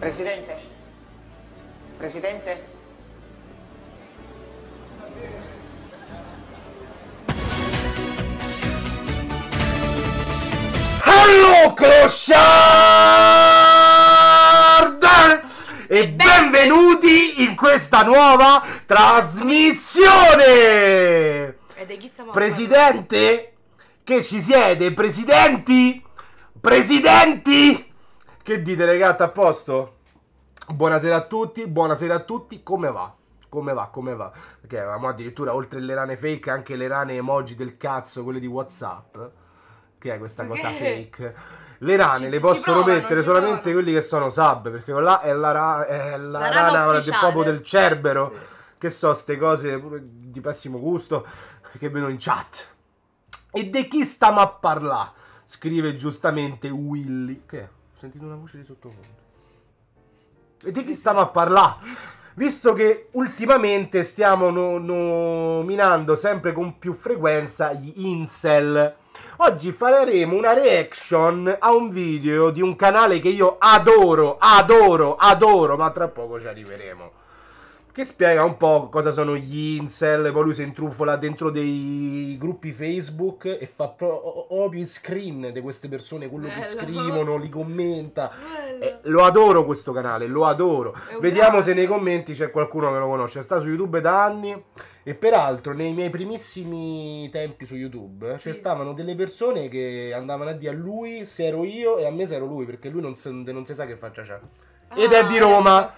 Presidente? Presidente? Hello Clochard! E benvenuti in questa nuova trasmissione! E di chi stiamo Presidente, che ci siete? Presidenti? Presidenti? Che dite, ragazzi, a posto? Buonasera a tutti, come va? Come va? Perché avevamo addirittura, oltre le rane fake, anche le rane emoji del cazzo, quelle di WhatsApp. Che è questa cosa fake? Le rane le possono mettere solamente quelli che sono sub, perché quella è la rana del popolo del Cerbero. Sì. Che so, ste cose pure di pessimo gusto che vedono in chat. E di chi stiamo a parlare? Scrive giustamente Willy. Che è? Ho sentito una voce di sottofondo. E di chi stiamo a parlare? Visto che ultimamente stiamo nominando sempre con più frequenza gli incel, oggi faremo una reaction a un video di un canale che io adoro, ma tra poco ci arriveremo, che spiega un po' cosa sono gli incel. Poi lui si intrufola dentro dei gruppi Facebook e fa proprio i screen di queste persone, quello che scrivono, li commenta. Lo adoro questo canale, lo adoro. Vediamo se nei commenti c'è qualcuno che lo conosce. Sta su YouTube da anni. E peraltro nei miei primissimi tempi su YouTube ci stavano delle persone che andavano a dire a lui se ero io e a me se ero lui, perché lui non si sa che faccia c'è. Ed è di Roma.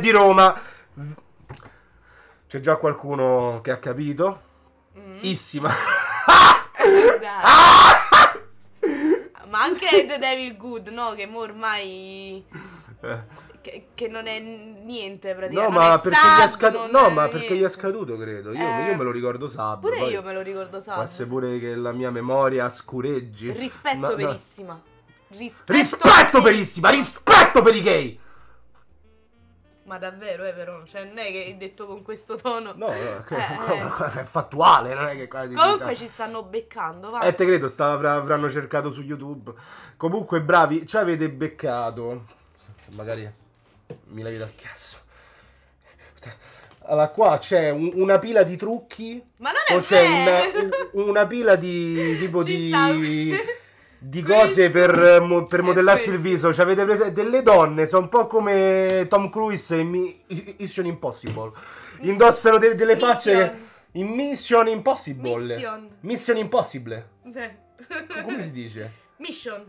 C'è già qualcuno che ha capito? Issima. Ma anche The Devil Good, no? Che mo ormai che non è niente praticamente. No, ma non perché sub, gli è scaduto. No, ma perché gli è niente. scaduto, credo. Io me lo ricordo sub. Pure poi io me lo ricordo può sub. essere pure che la mia memoria scureggi. Rispetto perissima. Rispetto perissima! Rispetto per i gay! Ma davvero, però, cioè non è che hai detto con questo tono. No, è fattuale, non è che quasi. Comunque ci stanno beccando, va. Te credo, avranno cercato su YouTube. Comunque, bravi, ci avete beccato. Magari mi levi dal cazzo. Allora, qua c'è una pila di trucchi. Ma non è o c'è vero. una pila di tipo di Questo- cose per modellarsi questo. il viso. Cioè, avete preso delle donne, sono un po' come Tom Cruise in Mission Impossible. Indossano delle facce in Mission Impossible. Mission Impossible. Come si dice? Mission.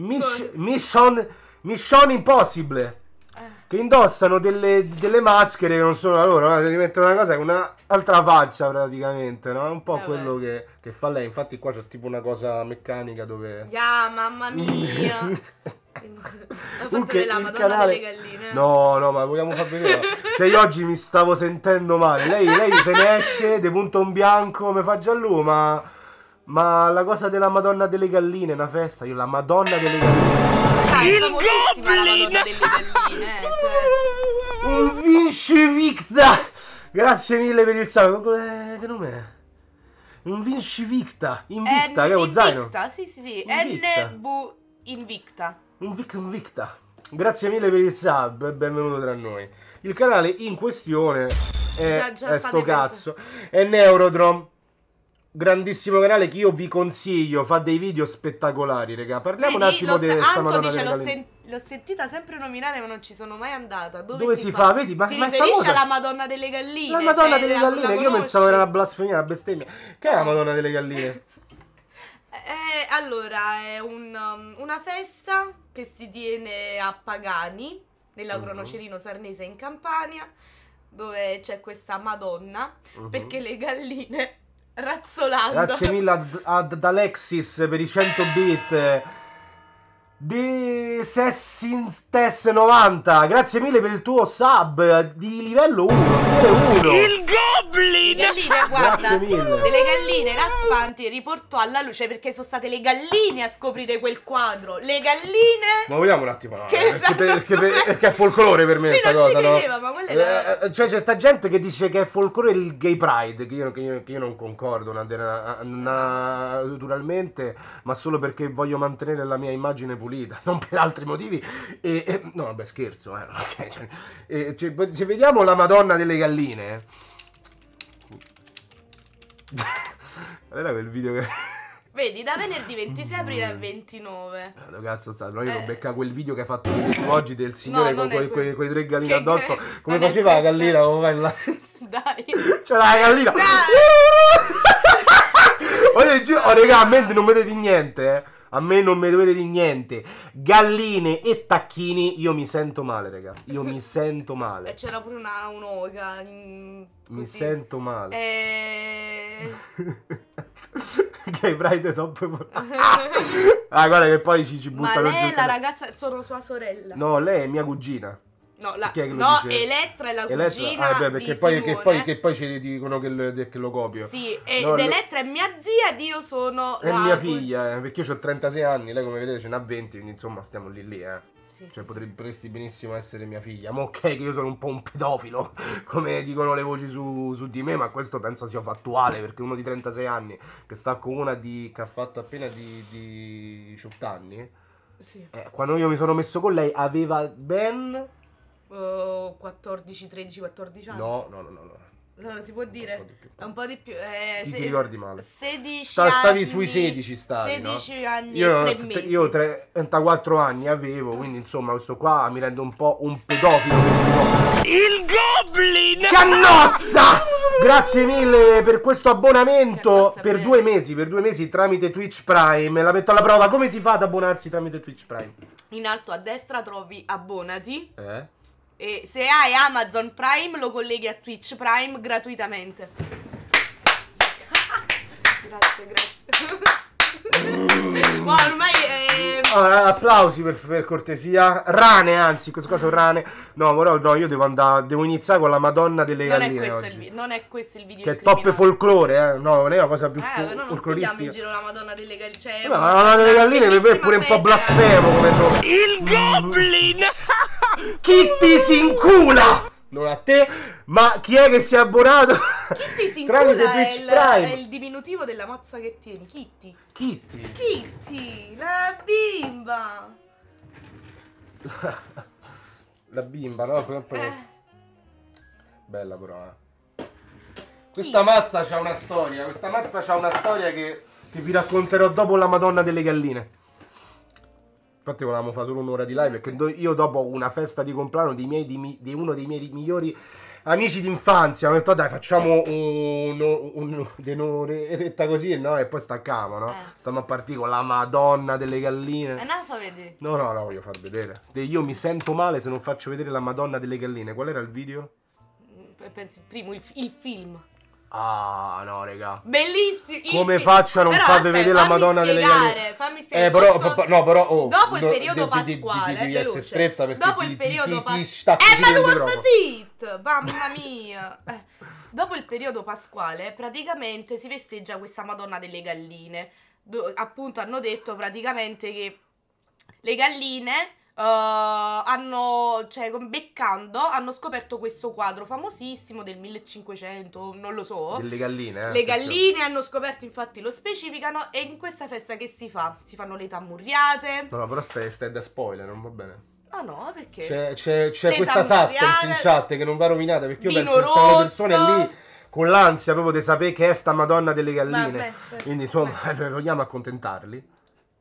Mission Impossible. Che indossano delle maschere che non sono loro, no? Ti mettono una cosa con un'altra faccia praticamente, no? È un po' quello che fa lei. Infatti qua c'è tipo una cosa meccanica dove... Mamma mia. Ho fatto Comunque, la il Madonna canale... delle galline. No, ma vogliamo far vedere. Cioè io oggi mi stavo sentendo male. Lei se ne esce, de punto in bianco, mi fa già lui, ma la cosa della Madonna delle galline, una festa, io la Madonna delle galline. È famosissima la Madonna delle galline, cioè. Un Vinci Victa. Grazie mille per il salve. Che nome è? Un Vinci Victa. Invicta, che è lo zaino? Invicta, sì. Invicta. NV Invicta. Un Victa. Grazie mille per il sub e benvenuto tra noi. Il canale in questione è Già sto cazzo. È Neurodrome. Grandissimo canale che io vi consiglio, fa dei video spettacolari, raga. Parliamo un attimo di sta Madonna delle galline. L'ho sentita sempre nominare ma non ci sono mai andata. Dove si fa? Vedi, ma ti è riferisci famosa alla Madonna delle galline? La Madonna cioè, delle la galline, che io conosci? pensavo era una blasfemia, una bestemmia. Che è la Madonna delle galline? Allora, è una festa che si tiene a Pagani, nella Cronocerino Sarnese in Campania, dove c'è questa Madonna, perché le galline razzolando. Grazie mille ad Alexis per i 100 bit. Di Sessintes 90, grazie mille per il tuo sub di livello 1. Il Goblin! Le galline, guarda, Grazie mille. delle galline raspanti riportò alla luce perché sono state le galline a scoprire quel quadro. Le galline. Ma vogliamo un attimo, no, Che perché è folklore per me Lui sta non cosa, ci no? credeva, ma quella è Cioè c'è sta gente che dice che è folklore il gay pride, che io non concordo naturalmente, ma solo perché voglio mantenere la mia immagine pulita. pulita, non per altri motivi. No, vabbè, scherzo, ok, se vediamo la Madonna delle galline. Qual era quel video che... Vedi, da venerdì 26 aprile al 29. Dove cazzo sta? No, io non becca quel video che hai fatto oggi del signore No, con quei 3 galline Che- addosso. Come non è faceva la questo. gallina? Come va in là? Dai. C'era la gallina. Oh, raga, a me non vedete niente, eh. A me non mi dovete di niente. Galline e tacchini, io mi sento male, raga. Io mi sento E male. c'era pure un'oca. Mi Così. sento male. Gay Pride top. Ah, guarda che poi ci Ma buttano lei giù. è la ragazza, sono sua sorella. No, lei è mia cugina. No, Chi è che lo no, dice? Elettra è la Elettra? cugina Beh, di perché poi, Simone. che poi ci dicono che lo copio. Sì, ed No, Elettra è mia zia ed io sono è la mia figlia, perché io ho 36 anni, lei come vedete ce n'ha 20, quindi insomma stiamo lì, Sì, Cioè sì, potresti benissimo essere mia figlia. Ma ok che io sono un po' un pedofilo, come dicono le voci su di me, ma questo penso sia fattuale, perché uno di 36 anni che sta con una che ha fatto appena di 18 anni, sì. quando io mi sono messo con lei aveva ben... 14, 13, 14 anni. No. No, non si può dire. Un po' di più. È un po' di più. Ti ricordi male. 16 Stavi anni. sui 16 stavi, 16 no? anni Io, e 3 mesi. io 34 anni avevo, quindi insomma questo qua mi rende un po' un pedofilo. Il Goblin! Cannozza! Grazie mille per questo abbonamento Cannozza, per bene. 2 mesi tramite Twitch Prime. La metto alla prova. Come si fa ad abbonarsi tramite Twitch Prime? In alto a destra trovi abbonati. Eh? E se hai Amazon Prime lo colleghi a Twitch Prime gratuitamente. grazie. Ma ormai Allora, applausi per cortesia. Rane, anzi, in questo caso rane. No, però no, io devo iniziare con la Madonna delle non è galline questo oggi. non è questo il video Che è top folklore, No, non è una cosa più no, non prendiamo folcloristica. in giro la Madonna delle galline. Cioè, No, la Madonna delle galline per me è pure un po' bellissima blasfemo come nome. Il Goblin! Kitty si incula! Non a te, ma chi è che si è abbonato? Kitty si tramite incula Twitch è Prime? il diminutivo della mazza che tieni. Kitty. Kitty. Kitty, la bimba. La bimba, no? Bella però, Questa mazza c'ha una storia. Questa mazza c'ha una storia che vi racconterò dopo la Madonna delle galline. Infatti volevamo fare solo un'ora di live, perché io dopo una festa di compleanno di uno dei miei migliori amici d'infanzia ho detto dai facciamo un'oretta così, no? E poi staccamo, no? Stiamo a partire con la Madonna delle galline. No, fa vedere. No, la voglio far vedere. Io mi sento male se non faccio vedere la Madonna delle galline. Qual era il video? Pensi il primo, il film. Ah, no, raga. Bellissimo. Come faccio a non Però, farvi aspetta, vedere la Madonna delle galline? Fammi spiegare. Però, oh, dopo il periodo pasquale, devi veloce. essere stretta perché dopo il periodo ti stacchi ma il tu microfono. sta zitto, mamma mia. Dopo il periodo pasquale, praticamente si festeggia questa Madonna delle galline. Appunto hanno detto praticamente che le galline hanno, cioè, beccando, hanno scoperto questo quadro famosissimo del 1500, non lo so. Delle galline, Le galline hanno scoperto, infatti lo specificano, e in questa festa che si fa? Si fanno le tammurriate. No, però stai da spoiler, non va bene. Ah no, perché? C'è Le questa suspense tammurriate, in chat che non va rovinata, perché io vino penso che stanno rosso. persone lì con l'ansia proprio di sapere che è sta Madonna delle galline. Vabbè, Quindi insomma, vogliamo accontentarli.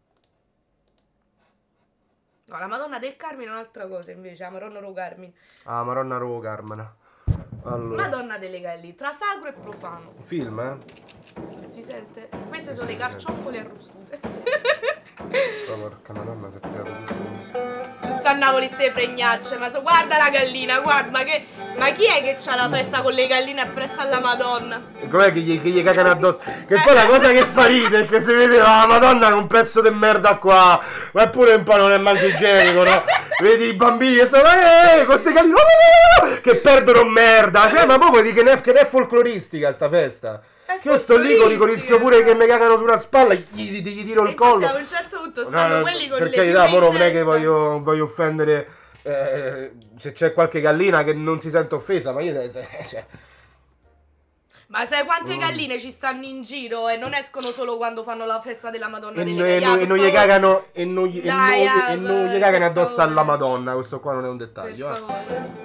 No, la Madonna del Carmine è un'altra cosa invece, la Madonna Ro Carmine. Ah, Maronna Ro Carmena. Allora, Madonna delle galline, tra sacro e profano. un film, Si sente? Queste sono le carciofole arrostute. Oh, porca Madonna, si è creato tutto. Ci sta a Napoli ste fregnacce, guarda la gallina, guarda, ma chi è che c'ha la festa con le galline appresso alla Madonna? Com'è che gli cagano addosso? Che poi la cosa che fa ridere è che si vede la Madonna con un pezzo di merda qua, ma eppure un po' non è manco igienico, no? Vedi i bambini che sono con queste galline che perdono merda, cioè ma proprio di che ne è folcloristica sta festa. Che io sto lì con rischio pure che mi cagano su una spalla, gli tiro il collo. A un certo punto stanno quelli con per le carità, piume in non è che testa. voglio offendere se c'è qualche gallina che non si sente offesa, ma io cioè. Ma sai quante galline ci stanno in giro e non escono solo quando fanno la festa della Madonna E delle non gli cagano e non gli cagano addosso favore. alla Madonna. Questo qua non è un dettaglio. Per favore.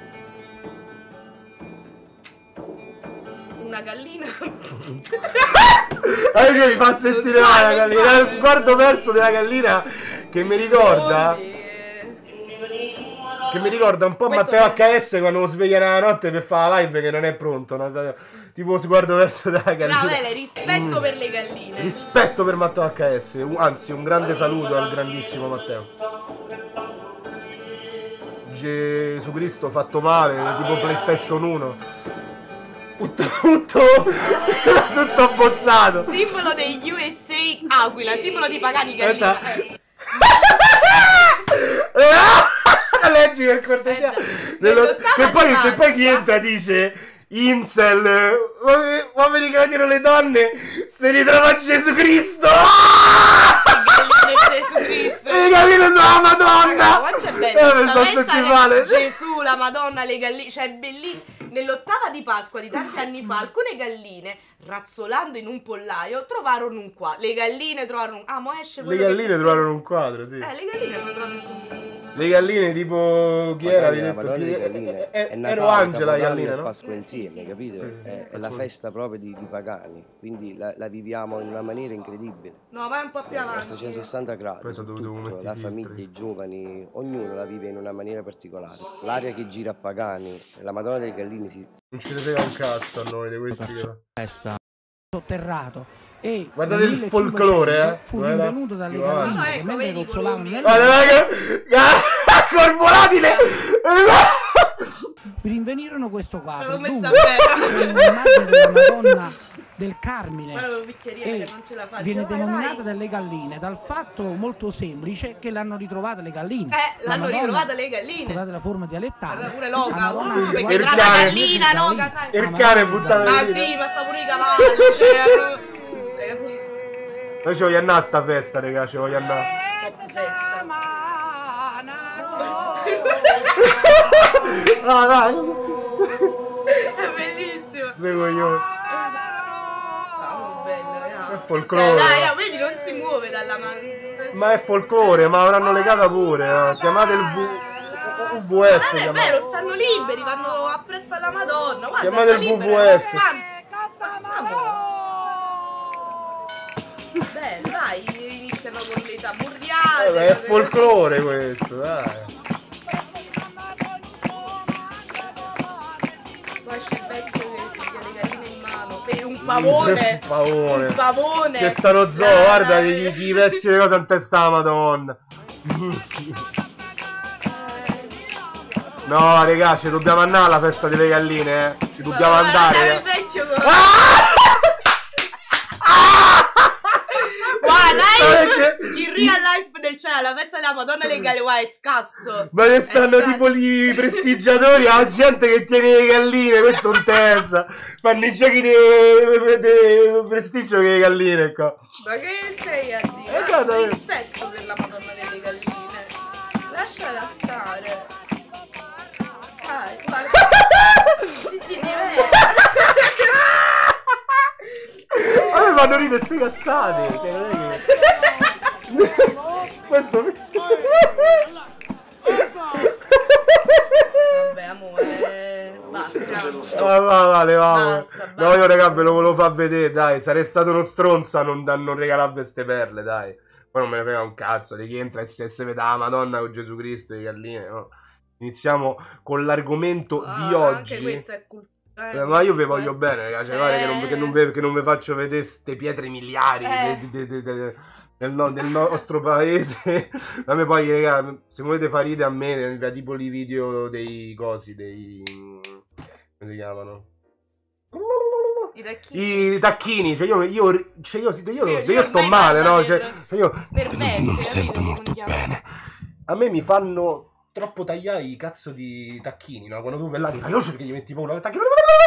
Una gallina. Mi fa sentire male la gallina. Lo sguardo perso della gallina che mi ricorda. Che mi ricorda un po' Questo Matteo HS quando lo sveglia nella notte per fare la live che non è pronto, no? Tipo sguardo verso della gallina. Bravele, rispetto per le galline. Rispetto per Matteo HS, anzi un grande saluto al grandissimo Matteo. Gesù Cristo fatto male, tipo PlayStation 1. Tutto abbozzato. Simbolo degli USA Aquila, simbolo di pagani gallina. Leggi per cortesia. Che poi chi entra dice Incel, uomini che odiano le donne, si ritrova Gesù Cristo. Gesù Cristo. E le galline sono la Madonna. Quanto è bello sto male. Gesù, la Madonna, le galline. Cioè è bellissimo. Nell'ottava di Pasqua di tanti anni fa alcune galline, razzolando in un pollaio, trovarono un quadro. Le galline trovarono un... mo esce Le galline trovarono un quadro, sì. le galline hanno trovato un quadro. Le galline tipo chi era? La Madonna delle galline è Ero Natale, Angela, Capodanno gallina, e no? Pasqua insieme, capito? È la festa proprio di pagani, quindi la viviamo in una maniera incredibile. No, vai un po' più A avanti. 360 gradi, Poi sono dovuto tutto, mettere la i famiglia, filtri. i giovani, ognuno la vive in una maniera particolare. L'aria che gira a pagani, la Madonna delle galline si... Non ci ne frega un cazzo a noi di questi. Festa sotterrato e Guardate nel il folklore, 1500 fu Guarda. rinvenuto dalle Guarda. galline No, che ecco, mentre vedi, rozzolavano nel Guarda, corporatile! rinvenirono questo quadro. L'ho messa Dunque, bene. è un'immagine della Madonna del Carmine Guarda il bicchierino e che non ce la faccio. viene Vai, denominata vai. delle galline dal fatto molto semplice che l'hanno ritrovate le galline. La L'hanno Madonna, ritrovate le galline. scusate la forma dialettale. Guarda pure la Loca, Madonna perché abituata il tra la cane. gallina, Loca, sai. Il cane buttato Ma lì. sì, ma sta pure i cavalli, cioè... Hai capito? Noi ci voglio andare a sta festa, raga, ci voglio andare. Top festa. Ah, dai. È bellissimo. Dei coglioni. Ah, bello, È folklore. Cioè, dai, vedi, non si muove dalla mano. Ma è folklore, ma avranno legata pure. Chiamate il WWF. Non è chiamate. vero, stanno liberi, vanno appresso alla Madonna. Guarda, Chiamate sta il libero, WWF. Beh, dai, iniziano con le taburriate. È folklore questo, dai. Poi c'è il vecchio che si dia le galline in mano. Per un pavone. Un pavone. Un pavone. C'è sta lo zoo, Dai, guarda dai. gli pezzi le cose in testa alla Madonna. No, raga, ci dobbiamo andare alla festa delle galline, eh. Ci dobbiamo andare. Il Eh. vecchio con... Ah! Guarda, Perché? il real life del cielo, la festa della Madonna le galline, guarda, è scasso. Ma che stanno È tipo lì i prestigiatori, la gente che tiene le galline, questo in testa. Fanno i giochi di prestigio che le galline qua. Ma che sei a dire? guarda, Rispetto per la Madonna delle galline. Lasciala stare. Dai, guarda. Ci si diverte. A me fanno ridere ste cazzate. Cioè, non è che... Questo... Vabbè, amore, basta. Va, levamo. Basta. No, io raga ve lo volevo far vedere, dai. Sarei stato uno stronzo a non regalarvi ste perle, dai. Poi non me ne frega un cazzo di chi entra e se vede la Madonna con Gesù Cristo e le galline, no? Iniziamo con l'argomento di oggi. Anche questa è cultura. Ma io vi voglio bene, ragazzi. Cioè, guarda che non vi faccio vedere ste pietre miliari del nostro paese. A me poi, raga, se volete fare ridere a me, tipo i video dei cosi, dei... come si chiamano? I tacchini. I tacchini, cioè io sto male, no? Cioè, io Non mi sento molto bene. a me mi fanno troppo tagliare i cazzo di tacchini, no? Quando tu vai là ti fai perché gli metti paura tacchino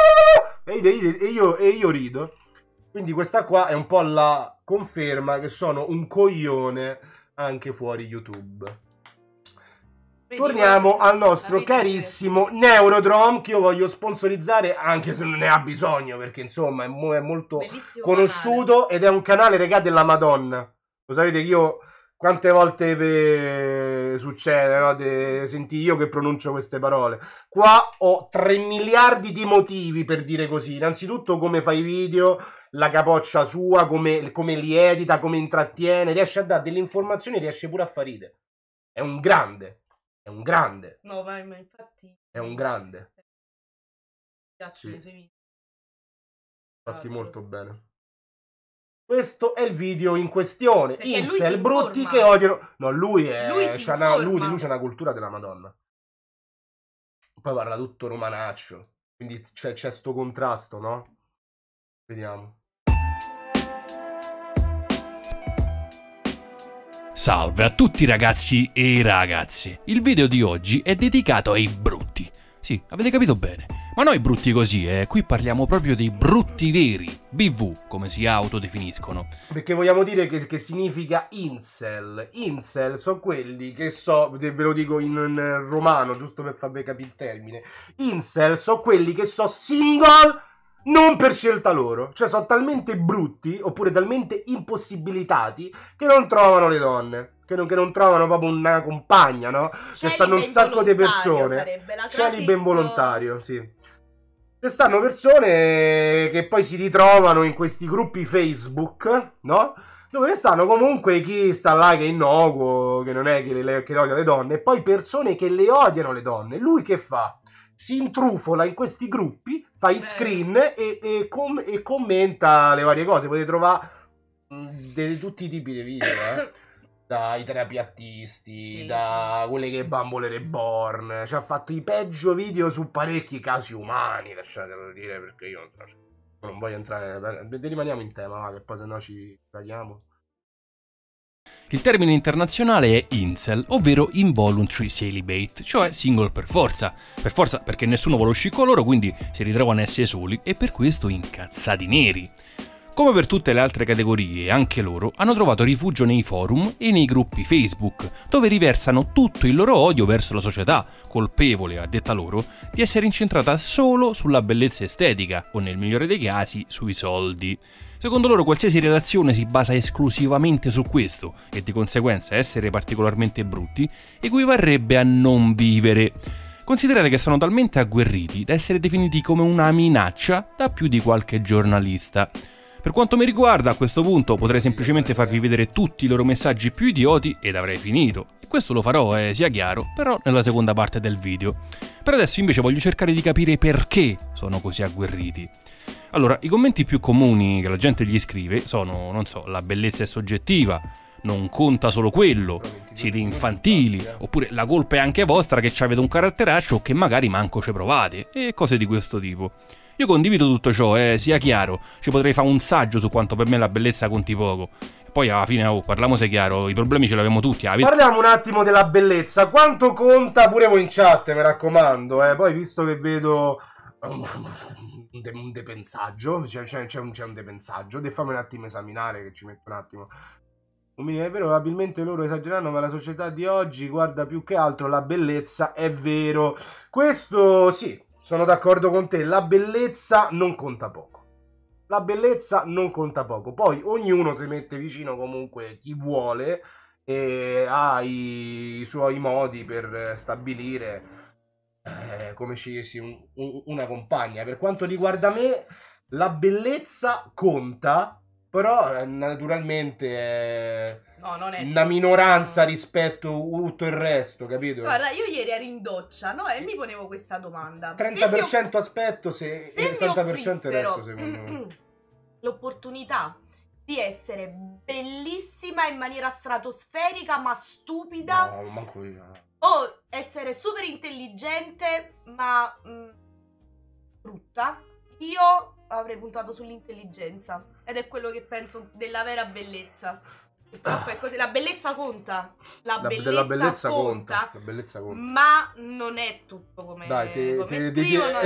e io rido. Quindi questa qua è un po' la conferma che sono un coglione anche fuori YouTube. Torniamo al nostro carissimo Neurodrome, che io voglio sponsorizzare anche se non ne ha bisogno, perché insomma è molto Bellissimo conosciuto ed è un canale, regà, della Madonna. Lo sapete che io quante volte succede, no? Senti io che pronuncio queste parole. Qua ho 3 miliardi di motivi per dire così. Innanzitutto come fa i video, la capoccia sua, come li edita, come intrattiene, riesce a dare delle informazioni, riesce pure a far ridere. È un grande. È un grande. No, ma infatti... È un grande. Mi piacciono Sì. i suoi video. Fatti molto bene. Questo è il video in questione. Perché lui Incel si brutti informa. che odiano. No, lui è. Lui si Lui informa. c'ha una cultura della Madonna. Poi parla tutto romanaccio. Quindi c'è sto contrasto, no? Vediamo. Salve a tutti ragazzi e ragazze. Il video di oggi è dedicato ai brutti. Sì, avete capito bene. Ma noi brutti così, qui parliamo proprio dei brutti veri, BV, come si autodefiniscono. Perché vogliamo dire che significa incel. Incel sono quelli che ve lo dico in romano, giusto per farvi capire il termine. Incel sono quelli che single non per scelta loro. Cioè sono talmente brutti, oppure talmente impossibilitati, che non trovano le donne. Che non trovano proprio una compagna, no? Che stanno un sacco di persone. Cieli ben volontario, sì. Ci stanno persone che poi si ritrovano in questi gruppi Facebook, no? Dove stanno comunque chi sta là che è innocuo, che non è che odia le donne, e poi persone che le odiano le donne. Lui che fa? Si intrufola in questi gruppi, fa i screen e commenta le varie cose. Potete trovare di tutti i tipi di video, dai terapiattisti, sì, da quelle che bambole reborn. Ci ha fatto i peggio video su parecchi casi umani, lasciatelo dire, perché io non voglio entrare. Rimaniamo in tema, va, che poi sennò ci tagliamo. Il termine internazionale è incel, ovvero involuntary celibate, cioè single per forza. Per forza perché nessuno vuole uscire con loro, quindi si ritrovano a essere soli e per questo incazzati neri. Come per tutte le altre categorie, anche loro hanno trovato rifugio nei forum e nei gruppi Facebook, dove riversano tutto il loro odio verso la società, colpevole, a detta loro, di essere incentrata solo sulla bellezza estetica, o nel migliore dei casi, sui soldi. Secondo loro qualsiasi relazione si basa esclusivamente su questo, e di conseguenza essere particolarmente brutti equivarrebbe a non vivere. Considerate che sono talmente agguerriti da essere definiti come una minaccia da più di qualche giornalista. Per quanto mi riguarda, a questo punto potrei semplicemente farvi vedere tutti i loro messaggi più idioti ed avrei finito. E questo lo farò, sia chiaro, però nella seconda parte del video. Per adesso invece voglio cercare di capire perché sono così agguerriti. Allora, i commenti più comuni che la gente gli scrive sono, non so, la bellezza è soggettiva, non conta solo quello, siete infantili, oppure la colpa è anche vostra che avete un caratteraccio che magari manco ci provate, e cose di questo tipo. Io condivido tutto ciò, sia chiaro, ci potrei fare un saggio su quanto per me la bellezza conti poco. E poi alla fine, parliamo se chiaro, i problemi ce li abbiamo tutti. Parliamo un attimo della bellezza, quanto conta pure voi in chat, mi raccomando, poi visto che vedo un depensaggio, c'è un depensaggio, fammi un attimo esaminare, che ci metto un attimo. È vero, probabilmente loro esagerano, ma la società di oggi guarda più che altro la bellezza, è vero. Questo sì, sono d'accordo con te, la bellezza non conta poco. La bellezza non conta poco. Poi ognuno si mette vicino comunque chi vuole e ha i suoi modi per stabilire come scegliersi una compagna. Per quanto riguarda me, la bellezza conta, però naturalmente è una minoranza rispetto a tutto il resto, capito? Guarda, io ieri ero in doccia, no? E mi ponevo questa domanda. 30% aspetto e se 80% il resto, secondo me. L'opportunità di essere bellissima in maniera stratosferica ma stupida, no, manco io. O essere super intelligente ma brutta, io avrei puntato sull'intelligenza. Ed è quello che penso della vera bellezza. Purtroppo è così, la bellezza conta. La bellezza conta. La bellezza conta. Ma non è tutto come, scrivono.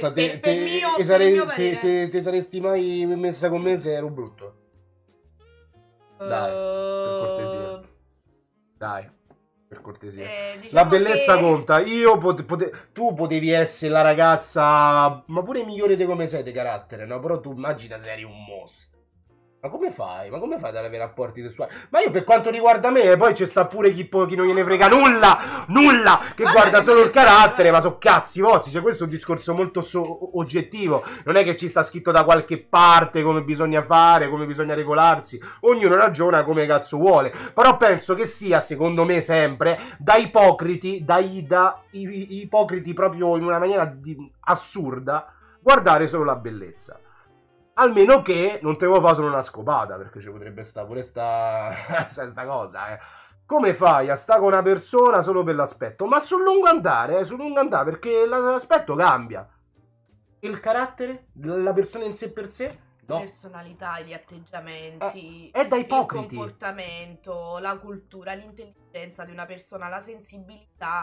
Ti saresti mai messa con me se ero brutto? Dai, per cortesia. Dai. per cortesia. Diciamo La bellezza che- conta. Tu potevi essere la ragazza, ma pure migliore di come sei di carattere, no? Però tu immagina se eri un mostro. Ma come fai? Ma come fai ad avere rapporti sessuali? Ma io per quanto riguarda me, poi c'è sta pure chi non gliene frega nulla, che guarda solo il carattere, ma so cazzi vostri. Cioè questo è un discorso molto oggettivo. Non è che ci sta scritto da qualche parte come bisogna fare, come bisogna regolarsi. Ognuno ragiona come cazzo vuole. Però penso che sia, secondo me sempre, da ipocriti, ipocriti proprio in una maniera assurda, guardare solo la bellezza. Almeno che non te lo fa solo una scopata, perché ci potrebbe stare pure sta cosa, Come fai a stare con una persona solo per l'aspetto? Ma sul lungo andare, perché l'aspetto cambia. Il carattere? La persona in sé per sé? La No. personalità, gli atteggiamenti, È da ipocriti. il comportamento, la cultura, l'intelligenza di una persona, la sensibilità.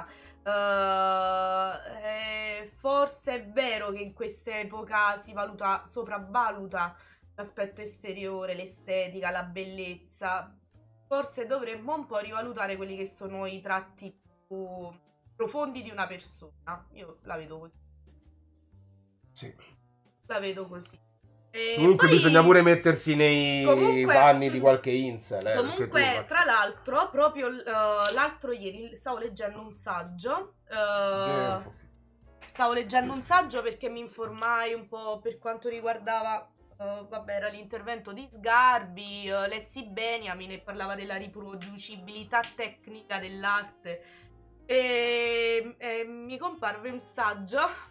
Forse è vero che in quest'epoca si sopravvaluta l'aspetto esteriore, l'estetica, la bellezza. Forse dovremmo un po' rivalutare quelli che sono i tratti più profondi di una persona. Io la vedo così. Sì. La vedo così. Comunque poi, bisogna pure mettersi nei panni di qualche incel. Comunque, tra l'altro, proprio l'altro ieri stavo leggendo un saggio. Stavo leggendo un saggio perché mi informai un po' per quanto riguardava, vabbè, era l'intervento di Sgarbi, lessi Beniamin e parlava della riproducibilità tecnica dell'arte. E mi comparve un saggio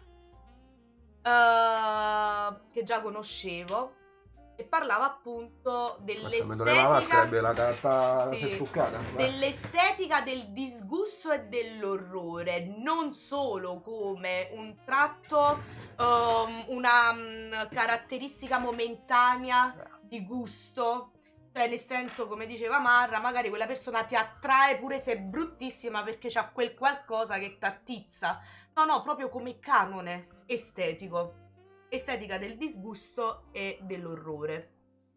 che già conoscevo e parlava appunto dell'estetica, si è stuccata. dell'estetica del disgusto e dell'orrore, non solo come un tratto, una caratteristica momentanea di gusto. Cioè, nel senso, come diceva Marra, magari quella persona ti attrae pure se è bruttissima perché c'ha quel qualcosa che t'attizza. No, proprio come canone estetico. Estetica del disgusto e dell'orrore.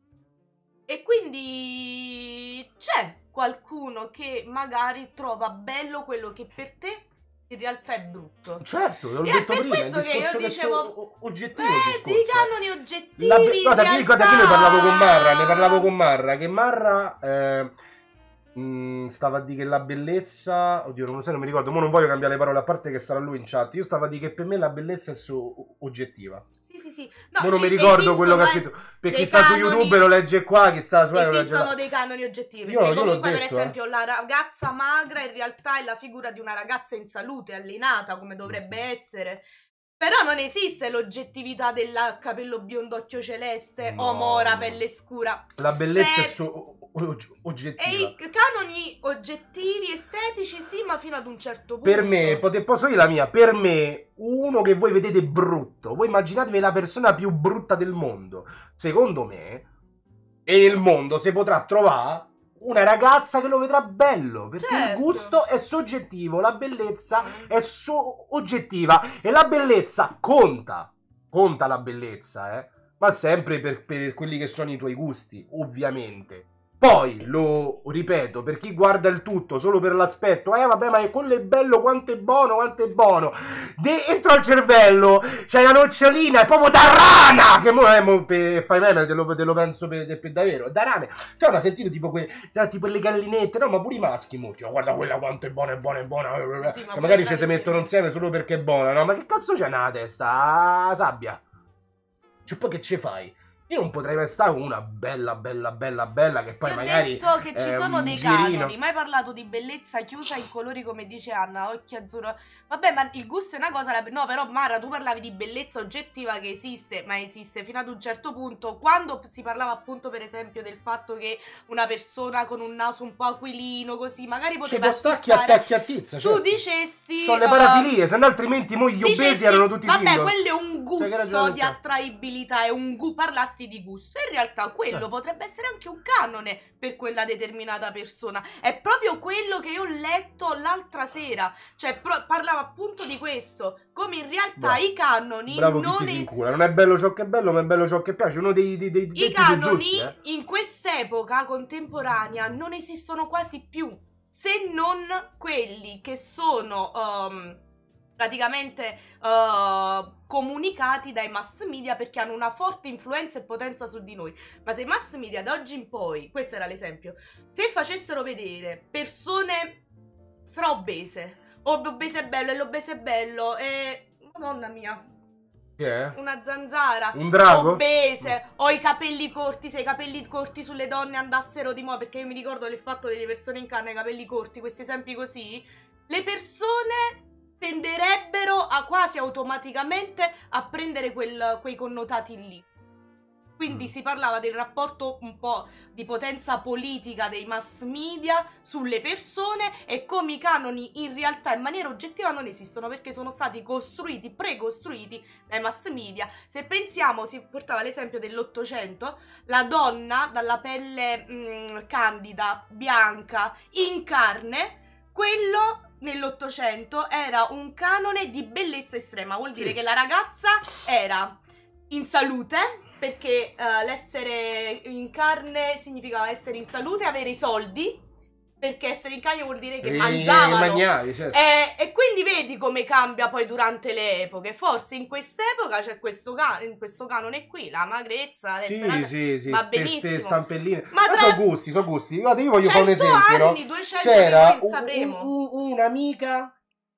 E quindi c'è qualcuno che magari trova bello quello che per te in realtà è brutto. Certo, l'ho E detto è per prima, questo il che io discorso dicevo, oggettivo il discorso. dei canoni oggettivi. Guarda, in guarda che realtà... ne parlavo con Marra, che Marra stava a dire che la bellezza, oddio non lo so, non mi ricordo, mo non voglio cambiare le parole, a parte che sarà lui in chat, io stavo a dire che per me la bellezza è oggettiva. Sì. No, Mo non mi ricordo quello che ha scritto, per chi sta su YouTube lo legge qua, chi sta su esistono dei canoni oggettivi, perché io comunque l'ho per detto, esempio la ragazza magra in realtà è la figura di una ragazza in salute, allenata come dovrebbe essere. Però non esiste l'oggettività del capello biondo, occhio celeste, o mora, pelle scura. La bellezza è oggettiva. E i canoni oggettivi, estetici, sì, ma fino ad un certo punto. Per me, posso dire la mia, per me, uno che voi vedete brutto, voi immaginatevi la persona più brutta del mondo. Secondo me, e nel mondo si potrà trovare una ragazza che lo vedrà bello, perché il gusto è soggettivo, la bellezza è oggettiva e la bellezza conta la bellezza, ma sempre per quelli che sono i tuoi gusti, ovviamente. Poi, lo ripeto, per chi guarda il tutto solo per l'aspetto, vabbè, ma quello è bello, quanto è buono, dentro al cervello c'è una nocciolina, è proprio da rana, che fai meme, te lo penso per davvero, da rane. Tu hai sentito tipo le gallinette, no, ma pure i maschi molti, guarda quella quanto è buona, Sì, che magari ci si mettono insieme solo perché è buona, no, ma che cazzo c'è nella testa? Sabbia. Cioè, poi che ci fai? Io non potrei mai stare con una bella che poi magari ho detto che ci sono dei girino. canoni. Mai parlato di bellezza chiusa in colori come dice Anna, occhi azzurro. Vabbè, ma il gusto è una cosa, no, però Mara, tu parlavi di bellezza oggettiva che esiste, ma esiste fino ad un certo punto. Quando si parlava appunto per esempio del fatto che una persona con un naso un po' aquilino così magari poteva attizza, tu dicesti sono le parafilie, se no altrimenti mo gli obesi erano tutti vabbè, single. quello è un gusto di attraibilità, è un parlasti di gusto. In realtà quello potrebbe essere anche un canone per quella determinata persona. È proprio quello che io ho letto l'altra sera. Cioè parlava appunto di questo, come in realtà i canoni non è bello ciò che è bello, ma è bello ciò che piace. Uno dei i canoni giusti, in quest'epoca contemporanea non esistono quasi più. se non quelli che sono praticamente comunicati dai mass media, perché hanno una forte influenza e potenza su di noi. Ma se i mass media da oggi in poi, questo era l'esempio, se facessero vedere persone straobese, o l'obese è bello e l'obese è bello, e madonna mia, Che è? una zanzara, Un drago? obese, o i capelli corti, se i capelli corti sulle donne andassero di moda, perché io mi ricordo del fatto delle persone in carne, i capelli corti, questi esempi così, le persone tenderebbero a quasi automaticamente a prendere quei connotati lì. Quindi si parlava del rapporto un po' di potenza politica dei mass media sulle persone e come i canoni in realtà in maniera oggettiva non esistono, perché sono stati costruiti, precostruiti dai mass media. Se pensiamo, si portava l'esempio dell'Ottocento, la donna dalla pelle candida, bianca, in carne, quello nell'Ottocento era un canone di bellezza estrema, vuol dire che la ragazza era in salute, perché l'essere in carne significava essere in salute e avere i soldi, perché essere in carne vuol dire che mangiavano. Magnavi, certo. E quindi vedi come cambia poi durante le epoche. Forse in quest'epoca c'è in questo canone qui, la magrezza, Sì, va benissimo. ste stampelline. Ma tra sono gusti. Guarda, io voglio fare un esempio, anni, no? 200 C'era anni, sapremo. un'amica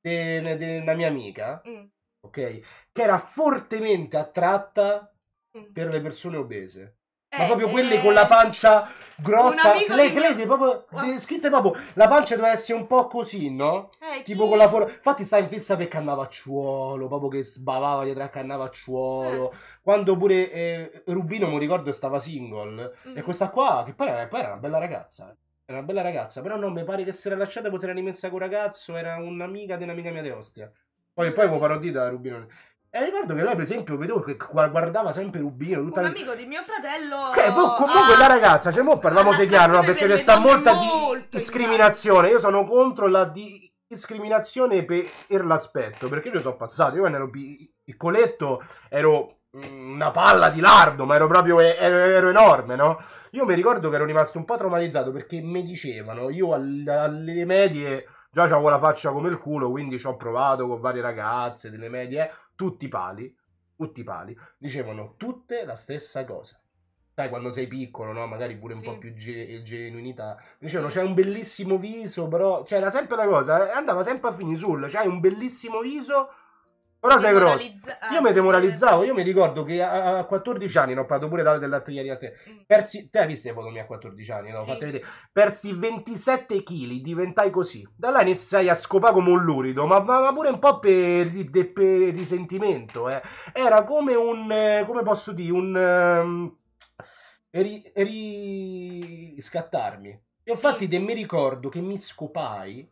della mia amica, Mm. ok, che era fortemente attratta per le persone obese. Ma proprio quelle con la pancia grossa. Lei crede proprio. Scritte proprio. La pancia doveva essere un po' così, no? Tipo con la forma. Infatti sta in fissa per Cannavacciuolo. Proprio che sbavava dietro a Cannavacciuolo. Quando pure Rubino, mi ricordo, stava single. E questa qua, che poi era una bella ragazza. Era una bella ragazza. Però non mi pare che si era lasciata, poi si era rimessa con un ragazzo. Era un'amica di un'amica mia di Ostia. Poi vi farò dire da Rubino. E ricordo che lei, per esempio, vedevo che guardava sempre Rubino. Un amico di mio fratello. Comunque quella ragazza, cioè, mo parliamo se chiaro, no? Perché c'è sta molta discriminazione. Io sono contro la discriminazione per l'aspetto. Perché io sono passato. Io quando ero piccoletto ero una palla di lardo, ma ero proprio ero enorme, no? Io mi ricordo che ero rimasto un po' traumatizzato perché mi dicevano, io alle medie già avevo la faccia come il culo, quindi ci ho provato con varie ragazze delle medie. Tutti pali, dicevano tutte la stessa cosa. Sai, quando sei piccolo, no? Magari pure un po' più genuinità. Dicevano, c'hai un bellissimo viso, però... Cioè, era sempre la cosa, andava sempre a finire sul, c'hai un bellissimo viso, però sei grosso. Io mi demoralizzavo, io mi ricordo che a 14 anni, ho parlato pure dell'altro ieri a te, te hai visto le foto mie a 14 anni, no? Sì. Fatte vedere. Persi 27 kg, diventai così. Da là iniziai a scopare come un lurido, ma pure un po' per risentimento, Era come come posso dire, riscattarmi. E infatti mi ricordo che mi scopai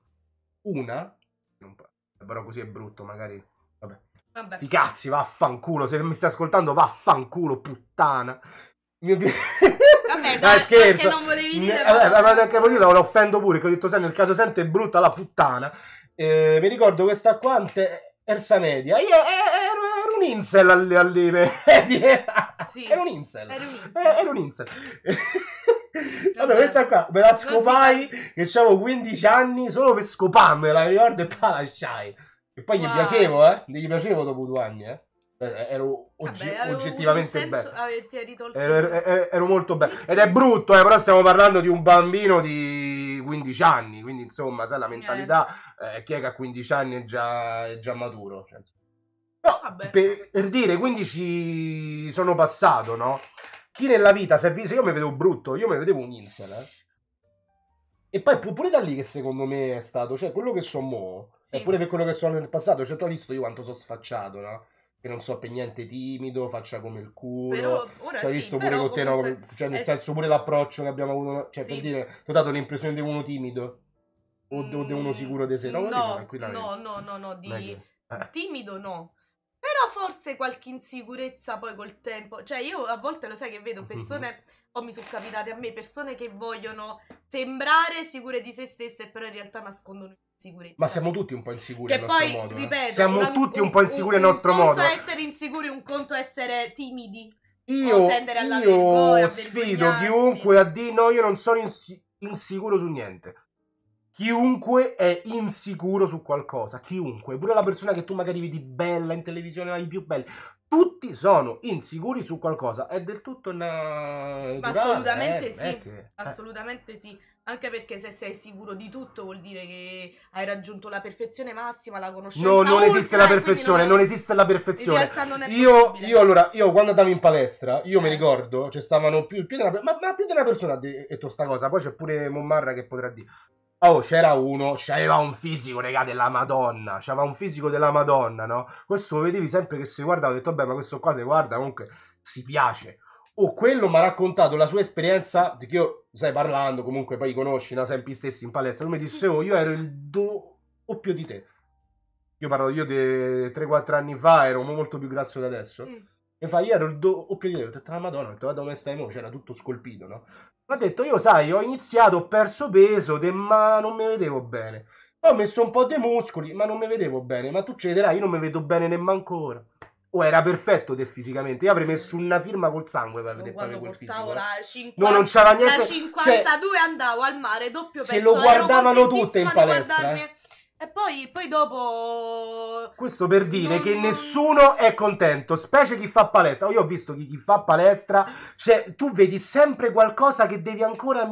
però così è brutto, magari... Vabbè. Sti cazzi, vaffanculo. Se mi stai ascoltando, vaffanculo, puttana. Vabbè, dai, scherzo. Perché non volevi dire. Perché volevo dire, lo offendo pure. Che ho detto, sai, nel caso sente è brutta la puttana. Mi ricordo questa qua, terza media. Io ero un incel alle medie. Sì. Ero un incel. Ero un incel. Allora, questa qua me la scopai che avevo 15 anni solo per scoparmela, ricordo, e poi la lasciai. E poi gli piacevo dopo 2 anni, Ero oggettivamente bello. Ero molto bello. Ed è brutto, però stiamo parlando di un bambino di 15 anni. Quindi, insomma, sai, la mentalità, chi è che a 15 anni è già maturo? Cioè, no, per dire, quindi ci sono passato, no? Chi nella vita si è visto, io mi vedevo brutto, io mi vedevo un incel, E poi pure da lì che secondo me è stato, cioè quello che so mo', e pure per quello che sono nel passato, cioè tu hai visto io quanto sono sfacciato, no? Che non so per niente timido, faccia come il culo. Però ora cioè, hai visto pure con te, no? Cioè nel senso pure l'approccio che abbiamo avuto, cioè per dire, ti ho dato l'impressione di uno timido? O di uno sicuro di sé? No, timido no. Però forse qualche insicurezza poi col tempo. Cioè io a volte lo sai che vedo persone, o mi sono capitate a me, persone che vogliono sembrare sicure di se stesse, però in realtà nascondono insicurezza. Ma siamo tutti un po' insicuri nel nostro modo. Ripeto, siamo tutti un po' insicuri nel nostro modo. Un conto è essere insicuri, un conto è essere timidi. Io sfido chiunque a dire no, io non sono insicuro su niente. Chiunque è insicuro su qualcosa, chiunque, pure la persona che tu magari vedi bella in televisione, i più belli, tutti sono insicuri su qualcosa, è del tutto naturale. Assolutamente sì, assolutamente sì. Anche perché se sei sicuro di tutto vuol dire che hai raggiunto la perfezione massima, la conoscenza No, non ultra, esiste la perfezione, non esiste la perfezione. In realtà non è possibile. Io quando andavo in palestra, io mi ricordo, ci stavano più di una, ma più di una persona ha detto sta cosa, poi c'è pure Mommarra che potrà dire. Oh, c'era uno, c'aveva un fisico, regà, della Madonna, c'aveva un fisico della Madonna, no? Questo lo vedevi sempre che si guardava, ho detto, beh, ma questo qua si guarda, comunque si piace. Oh, quello mi ha raccontato la sua esperienza, di che io, sai, parlando, comunque poi conosci, no, sempre stessi in palestra, lui mi disse, oh, io ero il doppio di te. Io parlo, io di 3-4 anni fa ero molto più grasso di adesso. E fa, io ero il doppio di te, ho detto, la Madonna, ho detto, guarda come stai mo', c'era tutto scolpito, no? Mi ha detto, io sai, ho iniziato, ho perso peso, ma non mi vedevo bene. Poi ho messo un po' di muscoli, ma non mi vedevo bene. Ma tu ci vedrai, io non mi vedo bene nemmeno ora. Oh, era perfetto te fisicamente. Io avrei messo una firma col sangue per vedere quando quel portavo fisico. la 50, no, non c'era niente. La 52 andavo al mare, doppio pezzo. Se lo guardavano tutte in palestra. E poi dopo... Questo per dire che nessuno è contento, specie chi fa palestra. Io ho visto chi fa palestra, cioè tu vedi sempre qualcosa che devi ancora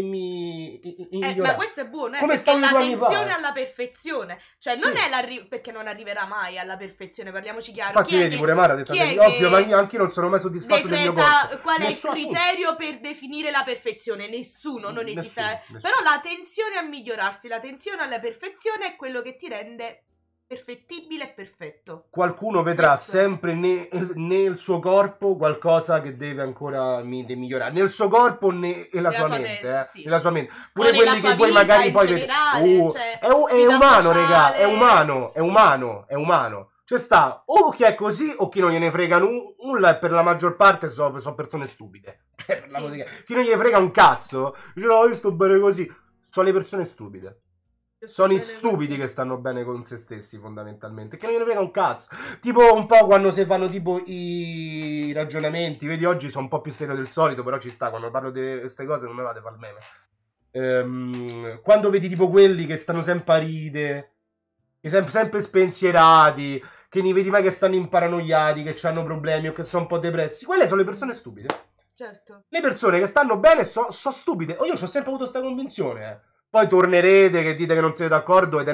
migliorare. Ma questo è buono, come perché la tensione tensione alla perfezione. Cioè non è perché non arriverà mai alla perfezione, parliamoci chiaro. Infatti vedi, pure Mara ha detto, ovvio, ma anche io non sono mai soddisfatto del mio corpo. Qual è il criterio per definire la perfezione? Nessuno, non esiste. Nessuno. Però la tensione a migliorarsi, la tensione alla perfezione è quello che ti rende perfettibile e perfetto. Qualcuno vedrà sempre nel suo corpo qualcosa che deve ancora migliorare. Nel suo corpo e la sua mente. Sì. Nella sua mente. Pure quelli che voi magari poi vedete. Cioè, è umano, regà. È umano. Cioè sta o chi è così o chi non gliene frega nulla, e per la maggior parte sono persone stupide. Chi non gliene frega un cazzo, dice no, io sto bene così. Sono le persone stupide. Sono i stupidi che stanno bene con se stessi, fondamentalmente. Che non gliene frega un cazzo. Tipo un po' quando si fanno tipo i ragionamenti. Vedi, oggi sono un po' più serio del solito, però ci sta. Quando parlo di queste cose non mi vado a fare il meme. Quando vedi tipo quelli che stanno sempre a ride, che sempre spensierati, che non vedi mai che stanno imparanoiati, che hanno problemi o che sono un po' depressi. Quelle sono le persone stupide. Certo. Le persone che stanno bene sono stupide. O io ho sempre avuto questa convinzione, Poi tornerete che dite che non siete d'accordo ed è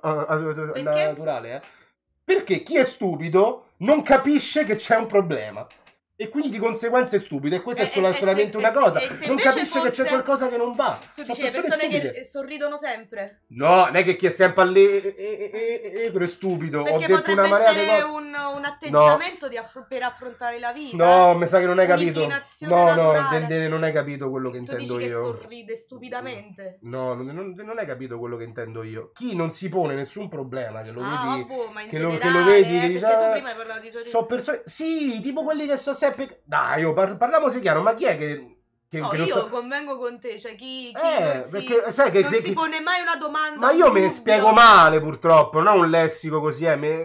naturale, Perché chi è stupido non capisce che c'è un problema. E quindi di conseguenza è stupido. E questa è solamente una cosa. Non capisce che c'è qualcosa che non va. Tu dici le persone che sorridono sempre? No, non è che chi è sempre allegro è stupido. Perché ho detto potrebbe una marea essere di un atteggiamento per affrontare la vita. No, mi sa che non hai capito. No, naturale. non hai capito quello che intendo io. Tu dici io. che sorride stupidamente. No, non hai capito quello che intendo io. Chi non si pone nessun problema, che lo vedi, ma in che generale, lo vedi, che perché tu prima hai parlato di sono persone, sì, tipo quelli che sono sempre. Dai, parliamo chiaro, ma chi è che no, non io convengo con te, cioè chi perché, sai che, non si pone mai una domanda. Ma io mi spiego male, purtroppo, non un lessico così,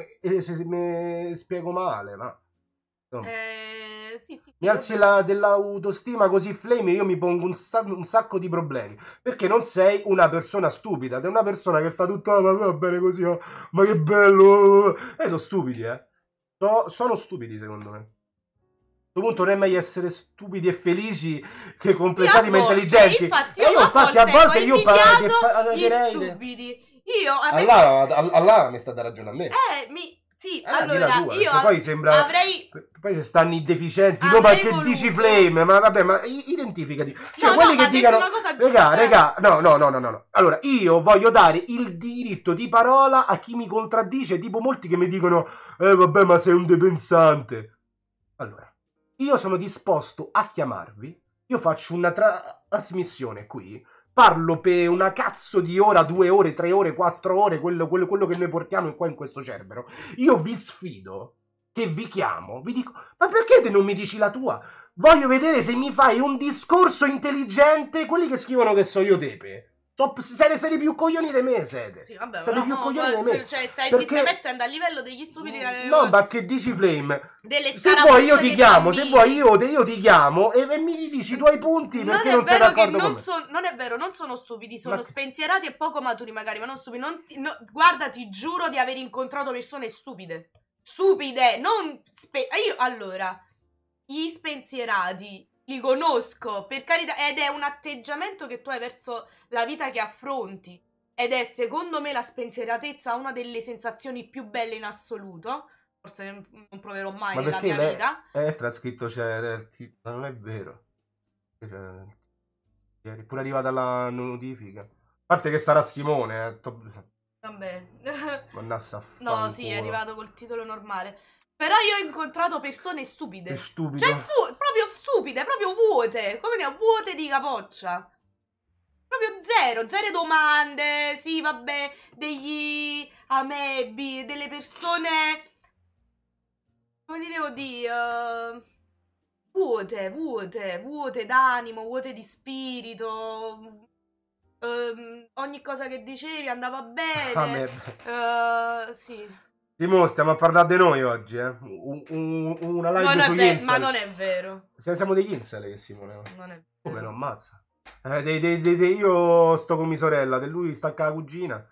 mi spiego male, ma no. Sì, mi alzi dell'autostima così flame, io mi pongo un sacco di problemi, perché non sei una persona stupida, sei una persona che sta tutta, ma va bene così, ma che bello, sono stupidi, sono stupidi secondo me. A questo punto non è meglio essere stupidi e felici che complessati ma intelligenti. Infatti, a volte io gli stupidi. Io Allah mi sta da ragione a me. Sì, allora io poi sembra avrei. Poi stanno i deficienti, no, perché dici flame, ma vabbè, ma identificati. Cioè, quelli che dicono regà, no. Allora, io voglio dare il diritto di parola a chi mi contraddice, tipo molti che mi dicono vabbè, ma sei un depensante. Allora, io sono disposto a chiamarvi, io faccio una trasmissione qui, parlo per una cazzo di ora, 2 ore, 3 ore, 4 ore, quello che noi portiamo qua in questo cerbero. Io vi sfido, che vi chiamo, vi dico, ma perché te non mi dici la tua? Voglio vedere se mi fai un discorso intelligente, quelli che scrivono che so io tepe. Siete più coglioni di me, siete. Sì, vabbè, siete più coglioni di me. Cioè, perché... ti stai mettendo a livello degli stupidi. No, ma che dici, Flame? Se vuoi io ti chiamo, io ti chiamo e mi dici i tuoi punti perché non sei d'accordo con me. Non è vero, non sono stupidi, sono spensierati e poco maturi magari, ma non stupidi. Guarda, ti giuro di aver incontrato persone stupide. Stupide, non... allora, gli spensierati... Li conosco, per carità, ed è un atteggiamento che tu hai verso la vita che affronti. Ed è, secondo me, la spensieratezza una delle sensazioni più belle in assoluto. Forse non proverò mai nella mia vita. È trascritto, non è vero. È pure arrivata la notifica. A parte che sarà Simone, Vabbè. Mannassa a No, sì, è arrivato col titolo normale. Però io ho incontrato persone stupide. Stupide. Cioè, proprio stupide, proprio vuote. Come ne ho vuote di capoccia. Proprio zero domande. Sì, vabbè, degli amebi, delle persone... Come ti devo dire? Vuote d'animo, vuote di spirito. Ogni cosa che dicevi andava bene. Sì. Simo, stiamo a parlare di noi oggi, una live su Incel. Ma non è vero. Siamo degli Incel, che Simone. Non è vero. Come non ammazza? Io sto con mia sorella, di lui stacca la cugina.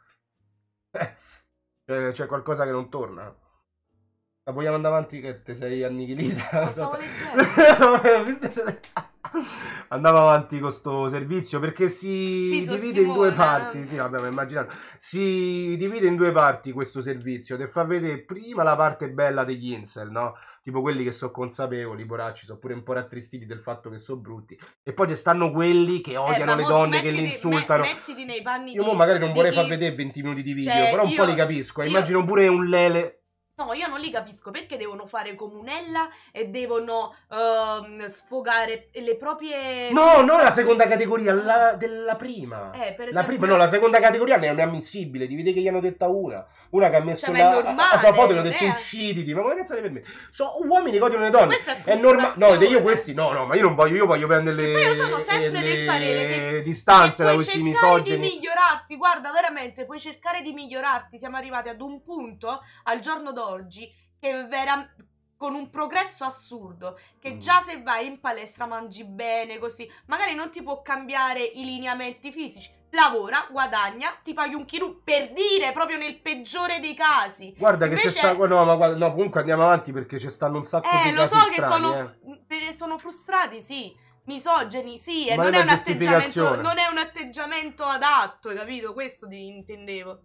C'è qualcosa che non torna. La vogliamo andare avanti che te sei annichilita? Ma stavo leggendo. Andiamo avanti con sto servizio perché si divide in due parti. Sì, abbiamo immaginato. Si divide in due parti questo servizio. Ti fa vedere prima la parte bella degli incel, no? Tipo quelli che sono consapevoli, poracci, sono pure un po' rattristiti del fatto che sono brutti. E poi ci stanno quelli che odiano le donne, che li insultano. Mettiti nei panni io magari non vorrei far vedere 20 minuti di video, però un po' li capisco. Immagino pure un Lele. No, io non li capisco perché devono fare comunella e devono sfogare le proprie... No, non la seconda categoria, della prima. Per esempio... La prima, no, la seconda categoria non è ammissibile. Di vedere che gli hanno detta una che ha messo la sua foto e gli hanno detto ucciditi. Ma come cazzo ne permette? Sono uomini che odiano le donne. È normale. No, io questi, no, ma io non voglio, io voglio prendere io sono sempre del parere che distanze da questi misogini. Puoi cercare di migliorarti, guarda, veramente, puoi cercare di migliorarti. Siamo arrivati ad un punto, al giorno d'oggi, che con un progresso assurdo, che già se vai in palestra mangi bene, così, magari non ti può cambiare i lineamenti fisici, lavora, guadagna, ti paghi un chirurgo, per dire, proprio nel peggiore dei casi. Guarda che invece... c'è sta... No, ma guarda, no, comunque andiamo avanti perché ci stanno un sacco di lo casi so che strani, sono frustrati, sì, misogeni, sì, e non è un atteggiamento adatto, hai capito? Questo intendevo.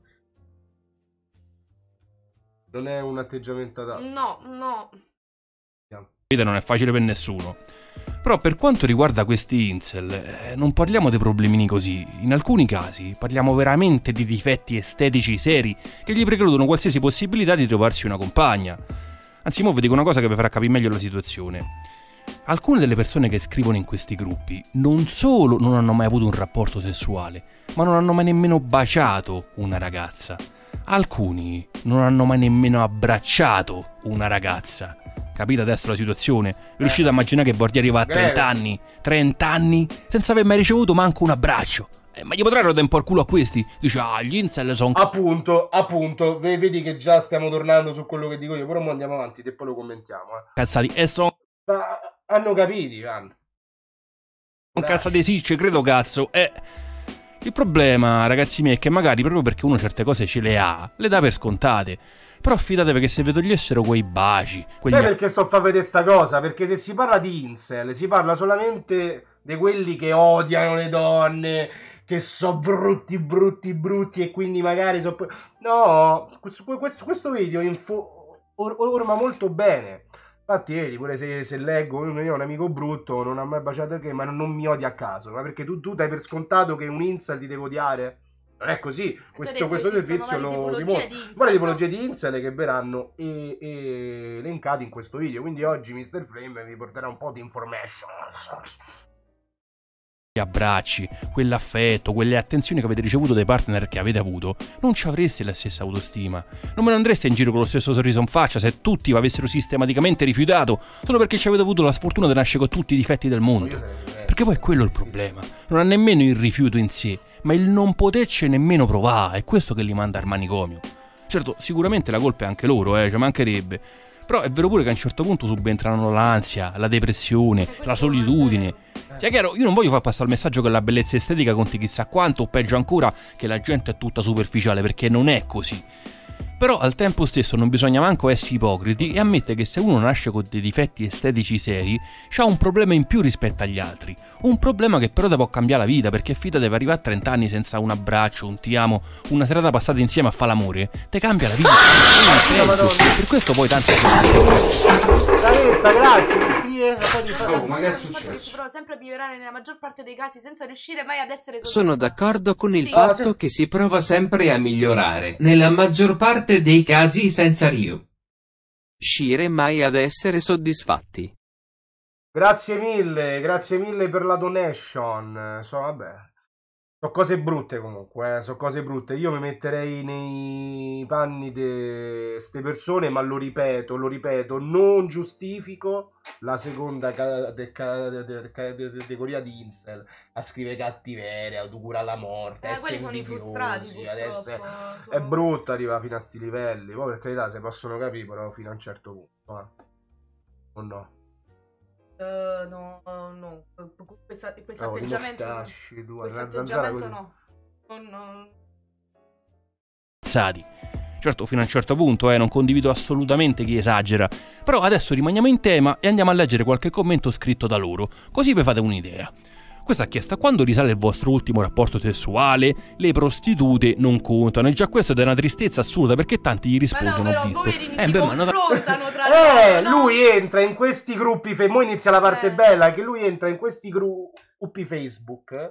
Non è un atteggiamento adatto. No. La vita non è facile per nessuno. Però per quanto riguarda questi incel, non parliamo di problemini così. In alcuni casi parliamo veramente di difetti estetici seri che gli precludono qualsiasi possibilità di trovarsi una compagna. Anzi, mo vi dico una cosa che vi farà capire meglio la situazione. Alcune delle persone che scrivono in questi gruppi non solo non hanno mai avuto un rapporto sessuale, ma non hanno mai nemmeno baciato una ragazza. Alcuni non hanno mai nemmeno abbracciato una ragazza. Capite adesso la situazione? Riuscite a immaginare che vorrei arrivare a 30 anni? 30 anni? Senza aver mai ricevuto manco un abbraccio. Ma gli potrei rodere un po' il culo a questi? Dice, gli incel sono... Appunto, vedi che già stiamo tornando su quello che dico io, però andiamo avanti e poi lo commentiamo. Cazzati, e sono... Hanno capito, Ivan. Un cazzate sì, ci credo cazzo, Il problema, ragazzi miei, è che magari proprio perché uno certe cose ce le ha, le dà per scontate. Però fidatevi che se vi togliessero quei baci... Sai perché sto a far vedere sta cosa? Perché se si parla di incel, si parla solamente di quelli che odiano le donne, che sono brutti e quindi magari sono... No, questo video orma molto bene. Infatti vedi, pure se leggo, io ho un amico brutto, non ha mai baciato che, ma non mi odia a caso, ma perché tu dai per scontato che un incel ti deve odiare? Non è così, questo servizio lo dimostra. Varie tipologie di incel che verranno elencati in questo video, quindi oggi Mr. Flame vi porterà un po' di information. abbracci, quell'affetto, quelle attenzioni che avete ricevuto dai partner che avete avuto, non ci avreste la stessa autostima. Non me ne andreste in giro con lo stesso sorriso in faccia se tutti vi avessero sistematicamente rifiutato solo perché ci avete avuto la sfortuna di nascere con tutti i difetti del mondo. Perché poi è quello il problema. Non è nemmeno il rifiuto in sé, ma il non poterci nemmeno provare. È questo che li manda al manicomio. Certo, sicuramente la colpa è anche loro, ci mancherebbe. Però è vero pure che a un certo punto subentrano l'ansia, la depressione, la solitudine. Sia chiaro, io non voglio far passare il messaggio che la bellezza estetica conti chissà quanto, o peggio ancora che la gente è tutta superficiale, perché non è così. Però al tempo stesso non bisogna manco essere ipocriti e ammettere che se uno nasce con dei difetti estetici seri, c'ha un problema in più rispetto agli altri. Un problema che però ti può cambiare la vita, perché fida deve arrivare a 30 anni senza un abbraccio, un ti amo, una serata passata insieme a fare l'amore, te cambia la vita. Per questo poi tanti Saretta, grazie, mi scrive. Ma che è successo? Si prova sempre a migliorare nella maggior parte dei casi senza riuscire mai ad essere soddisfatti. Sono d'accordo con il fatto che si prova sempre a migliorare, nella maggior parte dei casi senza riuscire mai ad essere soddisfatti. Grazie mille per la donation. Vabbè. Sono cose brutte comunque, sono cose brutte. Io mi metterei nei panni di queste persone, ma lo ripeto, non giustifico la seconda categoria di incel a scrivere cattiveria, augura alla morte, quelli sono i frustrati, adesso è brutto arrivare fino a sti livelli. Poi per carità si possono capire, però fino a un certo punto, o no? No, questo atteggiamento no. Certo, fino a un certo punto, non condivido assolutamente chi esagera. Però adesso rimaniamo in tema e andiamo a leggere qualche commento scritto da loro, così vi fate un'idea. Questa ha chiesto: quando risale il vostro ultimo rapporto sessuale, le prostitute non contano. E già questo è una tristezza assurda, perché tanti gli rispondono: ma no, ho visto. confrontano tra loro, no? Lui entra in questi gruppi, mo inizia la parte bella, che lui entra in questi gruppi Facebook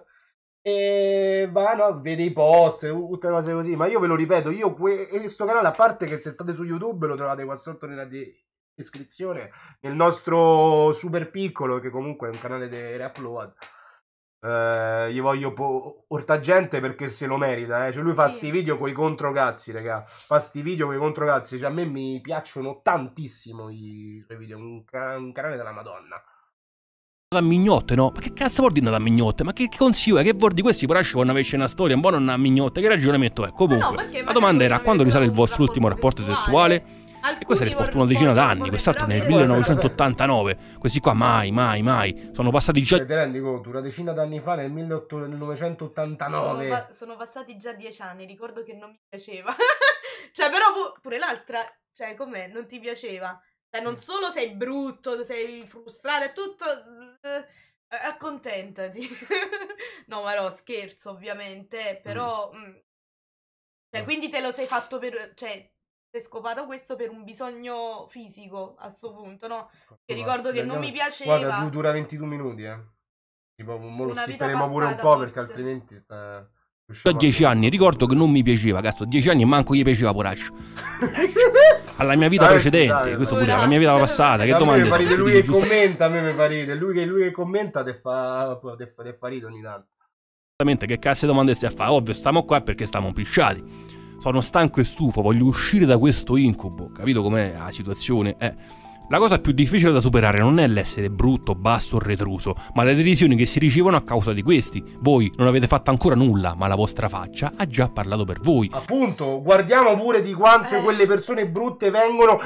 e vede i post, tutte cose così. Ma io ve lo ripeto, questo canale, a parte che se state su YouTube lo trovate qua sotto nella descrizione, nel nostro super piccolo, che comunque è un canale di re-upload. Gli voglio gente perché se lo merita, Cioè lui fa sti video coi controcazzi, raga. Fa sti video coi controcazzi. Cioè a me mi piacciono tantissimo i suoi video. Un canale della Madonna. Da mignotte, no? Ma che cazzo vuol dire da mignotte? Ma che consiglio è? Che vuol dire questi poracci vanno a avere una storia? Un po' non ha mignotte. Che ragionamento è? Comunque, la domanda era: quando risale il vostro ultimo rapporto sessuale? E questa è risposta una decina d'anni, quest'altro nel 1989. Questi qua mai. Sono passati già... Ti rendi conto? Una decina d'anni fa, nel 1989. Sono passati già 10 anni, ricordo che non mi piaceva. Cioè, però pure l'altra, cioè, com'è? Non ti piaceva? Cioè, non solo sei brutto, sei frustrato e tutto... accontentati. No, ma no, scherzo, ovviamente, però... Cioè, quindi te lo sei fatto per... Cioè... Sei scopato questo per un bisogno fisico a sto punto, no? Che ricordo che non mi piaceva. Guarda, dura 22 minuti, Tipo, mo lo skipperemo pure un po' perché altrimenti da 10 anni, ricordo che non mi piaceva, cazzo, 10 anni e manco gli piaceva, poraccio. Alla mia vita precedente, questo pure, alla mia vita passata, che domande sono? Lui che commenta, a me mi fa ridere, lui che commenta te fa ridere ogni tanto. Esattamente, che cazzo di domande stai a fare? Ovvio, stiamo qua perché stiamo pisciati. Sono stanco e stufo, voglio uscire da questo incubo, capito com'è la situazione? La cosa più difficile da superare non è l'essere brutto, basso o retruso, ma le derisioni che si ricevono a causa di questi. Voi non avete fatto ancora nulla, ma la vostra faccia ha già parlato per voi. Appunto, guardiamo pure di quante quelle persone brutte vengono...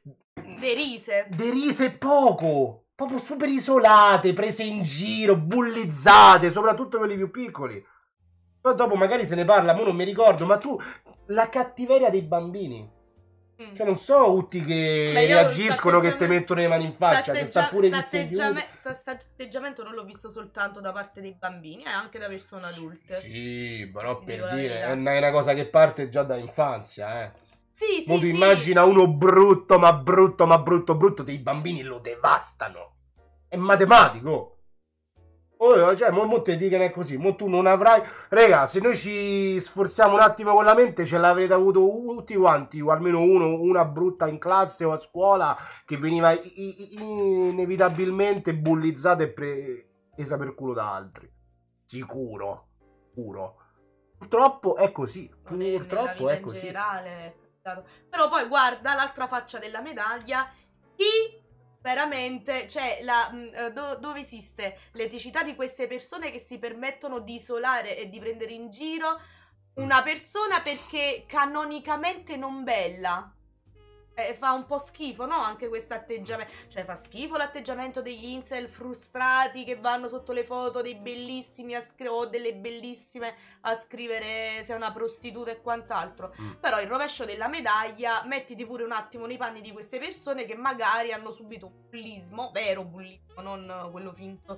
Derise poco, proprio super isolate, prese in giro, bullizzate, soprattutto quelli più piccoli. Poi dopo magari se ne parla, mo non mi ricordo, ma tu... La cattiveria dei bambini. Cioè non so tutti che reagiscono, che te mettono le mani in faccia. Questo atteggiamento non l'ho visto soltanto da parte dei bambini, anche da persone adulte. Sì, però per dire, è una cosa che parte già da infanzia, Sì. Tu immagina uno brutto, ma brutto, dei bambini lo devastano. È matematico. Cioè, mo te dicono è così, mo tu non avrai... Raga, se noi ci sforziamo un attimo con la mente, ce l'avrete avuto tutti quanti, o almeno una brutta in classe o a scuola, che veniva inevitabilmente bullizzata e presa per culo da altri. Sicuro. Purtroppo è così. Purtroppo è così. In generale, però poi guarda l'altra faccia della medaglia. Chi veramente, cioè, dove esiste l'eticità di queste persone che si permettono di isolare e di prendere in giro una persona perché canonicamente non bella? Fa un po' schifo, no? Anche questo atteggiamento. Cioè, fa schifo l'atteggiamento degli incel frustrati che vanno sotto le foto dei bellissimi o delle bellissime a scrivere se è una prostituta e quant'altro. Però il rovescio della medaglia, mettiti pure un attimo nei panni di queste persone che magari hanno subito un bullismo, vero bullismo, non quello finto.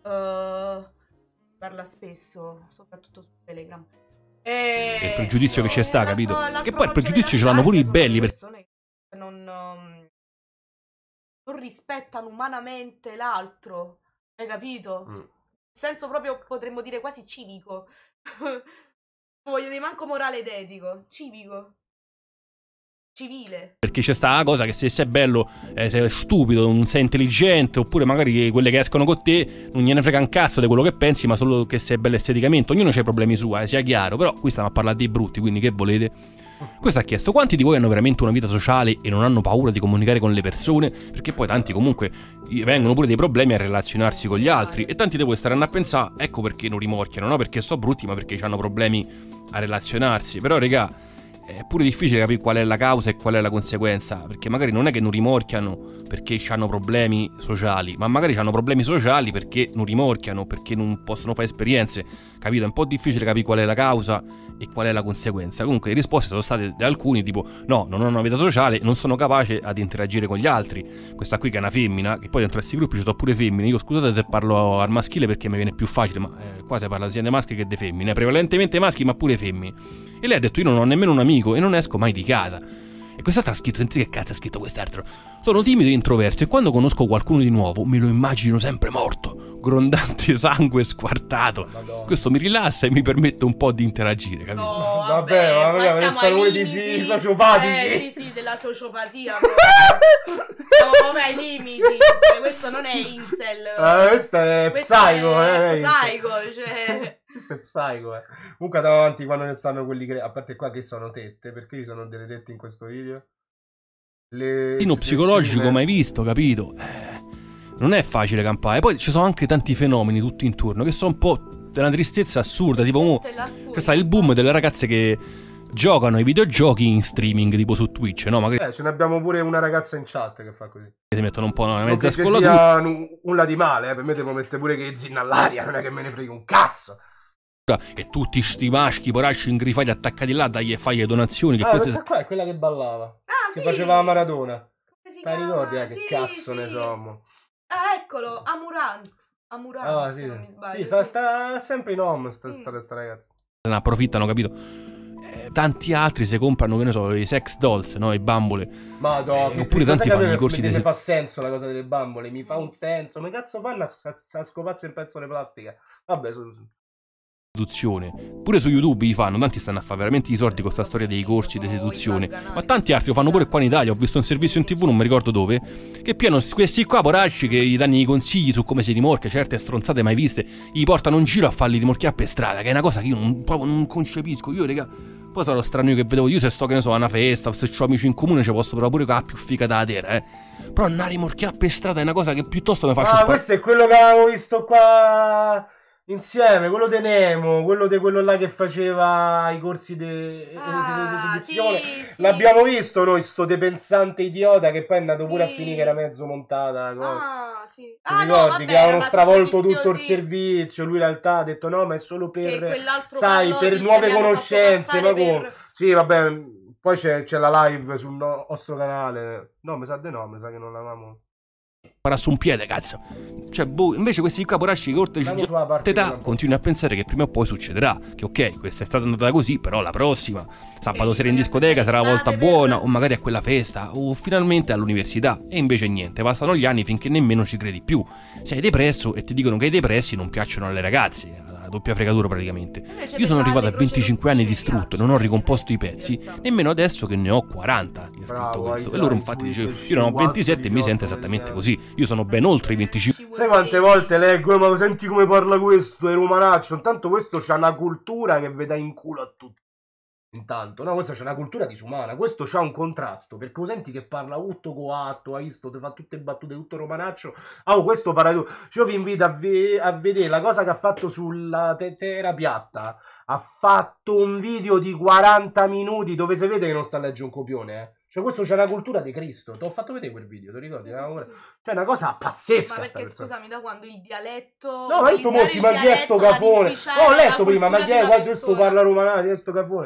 Parla spesso, soprattutto su Telegram. Il pregiudizio che c'è sta, capito? Che poi il pregiudizio ce l'hanno pure i belli, perché non rispettano umanamente l'altro, hai capito? In senso proprio, potremmo dire quasi civico. Voglio dire manco morale ed etico, civico, civile. Perché c'è sta cosa che se sei bello, sei stupido, non sei intelligente, oppure magari quelle che escono con te non gliene frega un cazzo di quello che pensi, ma solo che sei bello esteticamente. Ognuno ha i problemi suoi, sia chiaro. Però qui stiamo a parlare dei brutti, quindi che volete? Questo ha chiesto: quanti di voi hanno veramente una vita sociale e non hanno paura di comunicare con le persone? Perché poi tanti comunque vengono pure dei problemi a relazionarsi con gli altri, e tanti di voi staranno a pensare: ecco perché non rimorchiano, no perché sono brutti, ma perché hanno problemi a relazionarsi. Però regà, è pure difficile capire qual è la causa e qual è la conseguenza, perché magari non è che non rimorchiano perché hanno problemi sociali, ma magari hanno problemi sociali perché non rimorchiano, perché non possono fare esperienze, capito? È un po' difficile capire qual è la causa e qual è la conseguenza. Comunque le risposte sono state da alcuni tipo: no, non ho una vita sociale, non sono capace ad interagire con gli altri. Questa qui che è una femmina, che poi dentro questi gruppi ci sono pure femmine. Io scusate se parlo al maschile perché mi viene più facile, ma qua si parla sia dei maschi che dei femmine, prevalentemente maschi ma pure femmine. E lei ha detto: io non ho nemmeno un amico e non esco mai di casa. E quest'altro ha scritto, sentite che cazzo ha scritto quest'altro: sono timido e introverso e quando conosco qualcuno di nuovo me lo immagino sempre morto, grondante sangue squartato. Madonna. Questo mi rilassa e mi permette un po' di interagire, capito? No, vabbè, ma questa voi di sociopatici. Sì, della sociopatia. Siamo proprio ai limiti. Cioè, questo non è incel. Questo è psycho, è psycho, cioè. Questo è psycho, Comunque andiamo avanti quando ne stanno quelli che... A parte qua che sono tette, perché ci sono delle tette in questo video? Tino psicologico mai visto, capito? Non è facile campare. Poi ci sono anche tanti fenomeni tutti intorno che sono un po' della tristezza assurda. Tipo, c'è sta il boom delle ragazze che giocano ai videogiochi in streaming, tipo su Twitch, no? Magari ce ne abbiamo pure una ragazza in chat che fa così. Si mettono un po' una mezza scollatura. Non che sia nulla di male, per me devo mettere pure che zinna all'aria, non è che me ne frega un cazzo. E tutti sti maschi poracci ingrifati attaccati là dagli fai donazioni. Che questa qua è quella che ballava, che faceva la Maradona. Ti ricordi che cazzo ne sommo? Eccolo, Amurant, sì. Se non mi sbaglio. Sì, sta sempre in home sta ragazza. Se ne approfittano, capito? Tanti altri se comprano, che ne so, i sex dolls, no? I bambole. Madonna, oppure tanti fanno i corsi di... Mi fa senso la cosa delle bambole, mi fa un senso. Ma cazzo fanno a scoparsi un pezzo di plastica? Vabbè, seduzione. Pure su YouTube li fanno, tanti stanno a fare veramente i soldi con sta storia dei corsi di seduzione. Ma tanti altri lo fanno pure qua in Italia. Ho visto un servizio in TV, non mi ricordo dove, che pieno questi qua poracci che gli danno i consigli su come si rimorchia certe stronzate mai viste, gli portano in giro a farli rimorchiare per strada, che è una cosa che io proprio non concepisco. Io, raga, poi sarò strano io che vedevo, io se sto, che ne so, a una festa, se ho amici in comune ci posso provare pure con la più figa da terra, Però andare a rimorchiare per strada è una cosa che piuttosto mi faccio questo è quello che avevamo visto qua insieme, quello di Nemo, quello di quello là che faceva i corsi di esibizione. Sì. L'abbiamo visto noi, sto depensante idiota che poi è andato pure a finire che era mezzo montata. Sì. Ti ricordi che avevano stravolto tutto il servizio? Lui in realtà ha detto no, ma è solo per, sai, per nuove conoscenze. Ma come? Sì, vabbè, poi c'è la live sul nostro canale. No, mi sa di no, mi sa che non l'avevamo. Parà su un piede, cazzo. Cioè, invece questi qua poracci corti di età continui a pensare che prima o poi succederà. Che ok, questa è stata andata così, però la prossima, sabato sera in discoteca, sarà la volta buona, o magari a quella festa, o finalmente all'università. E invece niente, passano gli anni finché nemmeno ci credi più. Sei depresso e ti dicono che i depressi non piacciono alle ragazze. Doppia fregatura praticamente. Io sono arrivato a 25 anni distrutto e non ho ricomposto i pezzi, nemmeno adesso che ne ho 40. Gli ho scritto questo. E loro infatti dicevano, io non ho 27 e mi sento esattamente così. Io sono ben oltre i 25. Sai quante volte leggo, ma senti come parla questo, è romanaccio. Intanto questo c'ha una cultura che veda in culo a tutti. Intanto, no, questa c'è una cultura disumana. Questo c'ha un contrasto, perché lo senti che parla tutto coatto, hai visto, ti fa tutte battute, tutto romanaccio. Questo parla tu. Io vi invito a vedere la cosa che ha fatto sulla Terra piatta. Ha fatto un video di 40 minuti dove si vede che non sta a leggere un copione, Cioè, questo c'è una cultura di Cristo. Ti ho fatto vedere quel video, ti ricordi? Cioè, una cosa pazzesca. Ma perché, scusami, da quando il dialetto... No, ma io sto molti, ma chi è sto cafone? Ho letto prima, ma chi è? Qua giusto parla romano, chi è sto cafone?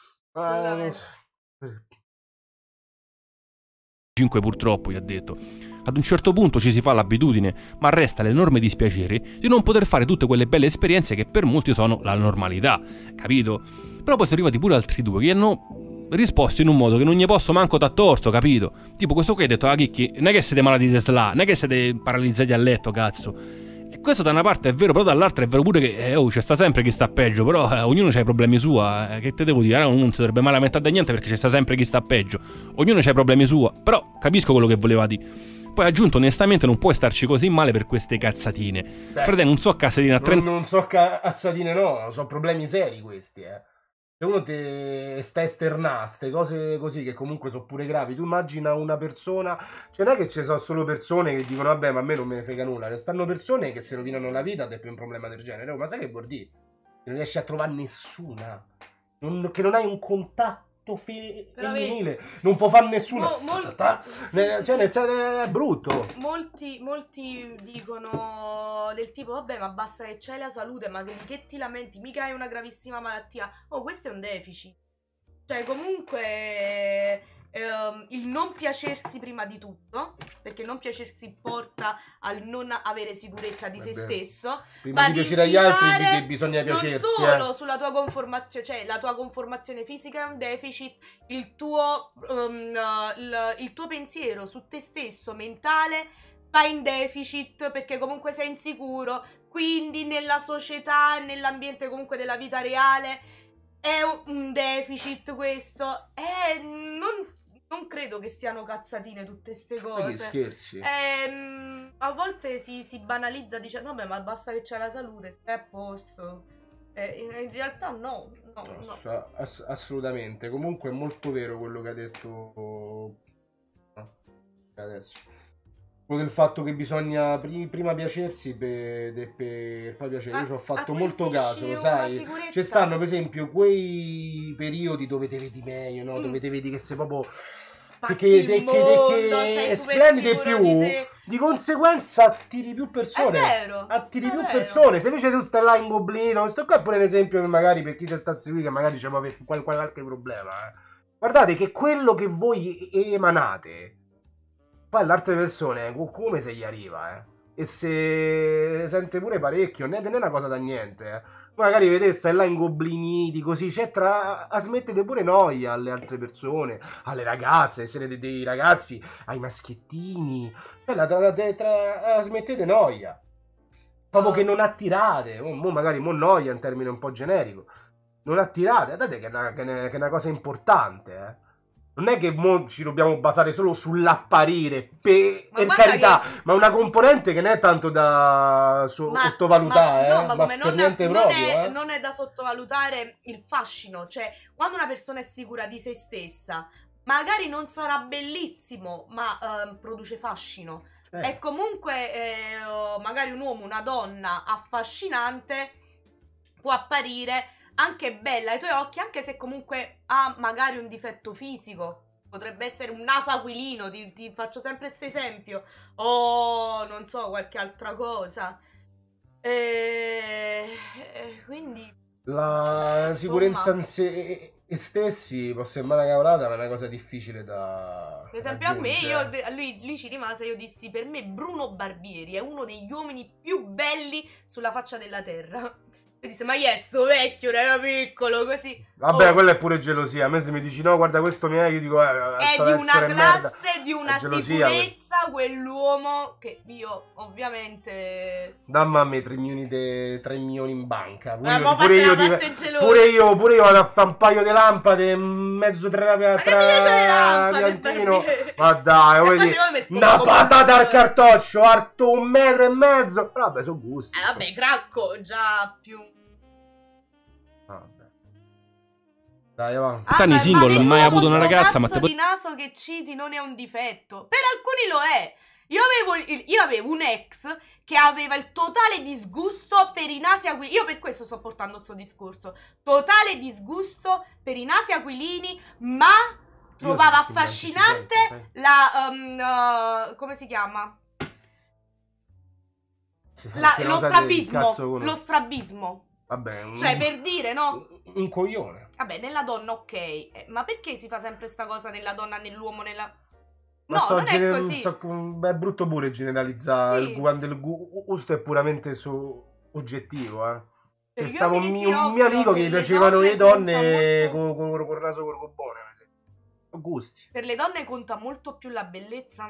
5 purtroppo, gli ha detto. Ad un certo punto ci si fa l'abitudine, ma resta l'enorme dispiacere di non poter fare tutte quelle belle esperienze che per molti sono la normalità, capito? Però poi sono arrivati pure altri due che hanno risposto in un modo che non gli posso manco dar torto, capito? Tipo questo qui ha detto, Chicchi, non è che siete malati di SLA, non è che siete paralizzati a letto, cazzo. E questo da una parte è vero, però dall'altra è vero pure che c'è sta sempre chi sta peggio, però ognuno ha i problemi sua, che te devo dire, non si dovrebbe mai lamentare da niente perché c'è sta sempre chi sta peggio, ognuno ha i problemi sua, però capisco quello che voleva dire. Poi ha aggiunto, onestamente non puoi starci così male per queste cazzatine. Frate, non so cazzatine a 30... Non so cazzatine, no, sono problemi seri questi, Se uno te sta esternando queste cose così, che comunque sono pure gravi, tu immagina una persona, cioè non è che ci sono solo persone che dicono vabbè ma a me non me ne frega nulla, ci stanno persone che si rovinano la vita ed è più un problema del genere, ma sai che vuol dire? Che non riesci a trovare nessuna, che non hai un contatto femminile, non può fare nessuno, è brutto. Molti dicono del tipo vabbè ma basta che c'hai la salute, ma che ti lamenti, mica hai una gravissima malattia. Questo è un deficit, cioè comunque il non piacersi prima di tutto, perché il non piacersi porta al non avere sicurezza di se stesso, prima di piacere agli altri che bisogna piacersi, non solo sulla tua conformazione, cioè la tua conformazione fisica è un deficit, il tuo pensiero su te stesso mentale va in deficit perché comunque sei insicuro, quindi nella società, nell'ambiente comunque della vita reale è un deficit questo, non credo che siano cazzatine tutte ste cose. Ma che scherzi? A volte si banalizza dicendo vabbè ma basta che c'è la salute, stai a posto. In realtà no. Assolutamente. Comunque è molto vero quello che ha detto adesso. Quello del fatto che bisogna prima piacersi per poi piacere. Io ci ho fatto molto caso, sai? Ci stanno per esempio quei periodi dove te vedi meglio, no? Dove te vedi che sei proprio che splendide più, di conseguenza attiri più persone. È vero, persone. Se invece tu stai là ingoblinito, questo qua è pure un esempio che magari per chi ci sta a seguire che magari c'è qualche problema, Guardate che quello che voi emanate poi all'altre persone come se gli arriva, e se sente pure parecchio, non è una cosa da niente, Magari vedete, stai là ingobliniti così, smettete pure noia alle altre persone, alle ragazze, essere dei ragazzi, ai maschiettini, smettete noia, proprio che non attirate, magari noia è un termine un po' generico, non attirate, guardate che è una cosa importante, Non è che ci dobbiamo basare solo sull'apparire, per carità, ma una componente che non è tanto da sottovalutare, no, ma come per niente proprio, non è da sottovalutare il fascino, cioè quando una persona è sicura di se stessa, magari non sarà bellissimo, ma produce fascino. E comunque magari un uomo, una donna affascinante può apparire anche bella ai tuoi occhi, anche se comunque ha magari un difetto fisico. Potrebbe essere un naso aquilino, ti faccio sempre questo esempio, o non so, qualche altra cosa. Quindi la sicurezza in se stessi può sembrare una cavolata, ma è una cosa difficile da per esempio raggiungere. A me, lui ci rimase, io dissi, per me Bruno Barbieri è uno degli uomini più belli sulla faccia della terra. E disse, ma sto vecchio, era piccolo, così. Vabbè, quella è pure gelosia. A me se mi dici no, guarda questo mi è, io dico è di una classe, di una sicurezza, quell'uomo che io ovviamente... Dammi a me 3 milioni in banca. Pure io vado a fare un paio di lampade, mezzo tra piantino. Ma dai, una patata al cartoccio, alto 1,5 metri. Però vabbè, sono gusti. Vabbè, Cracco già più... Vabbè. Dai, va. Tani single, mai avuto una ragazza, ma te di naso che citi non è un difetto. Per alcuni lo è. Io avevo un ex che aveva il totale disgusto per i nasi aquilini. Io per questo sto portando sto discorso. Totale disgusto per i nasi aquilini, ma trovava affascinante la... come si chiama? Lo strabismo. Lo strabismo. Vabbè, cioè, per dire, no? Un coglione. Vabbè, nella donna ok, ma perché si fa sempre sta cosa nella donna, nell'uomo, nella... Ma no, non è così. È brutto pure generalizzare, sì. Quando il gusto è puramente oggettivo, eh. C'è stava un mio amico che gli piacevano le donne con il naso corcobone. Gusti. Per le donne conta molto più la bellezza.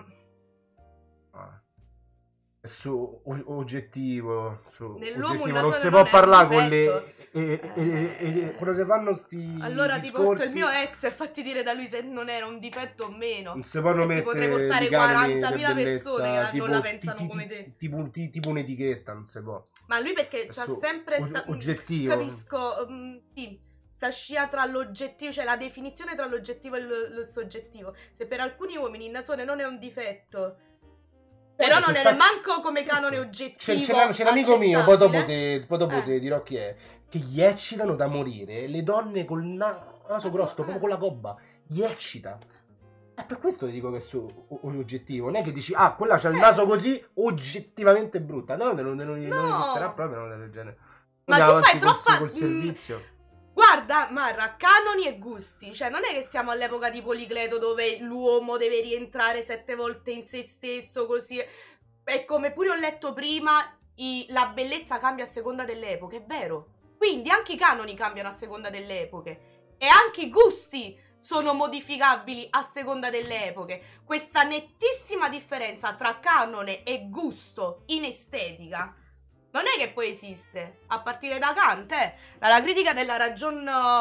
Su oggettivo, nell'uomo non si può parlare con le quando si fanno sti allora discorsi, ti porto il mio ex e fatti dire da lui se non era un difetto o meno. Non si possono mettere, potrei portare 40.000 persone che non la pensano come te, tipo un'etichetta, non si può. Ma lui perché c'ha sempre oggettivo, capisco, sì, sta scia tra l'oggettivo, cioè la definizione tra l'oggettivo e lo soggettivo. Se per alcuni uomini il nasone non è un difetto, però non è manco come canone oggettivo. C'è un amico mio, poi dopo te dirò chi è, che gli eccitano da morire le donne col naso grosso, proprio con la gobba. Gli eccita. È per questo ti dico che è oggettivo. Non è che dici, quella c'ha il naso così, oggettivamente brutta. No, non esisterà proprio una del genere. Ma tu fai troppa... col servizio. Guarda, Marra, canoni e gusti. Cioè, non è che siamo all'epoca di Policleto dove l'uomo deve rientrare 7 volte in se stesso, così. E come pure ho letto prima, la bellezza cambia a seconda delle epoche, è vero. Quindi anche i canoni cambiano a seconda delle epoche. E anche i gusti sono modificabili a seconda delle epoche. Questa nettissima differenza tra canone e gusto in estetica non è che poi esiste, a partire da Kant, dalla critica della ragion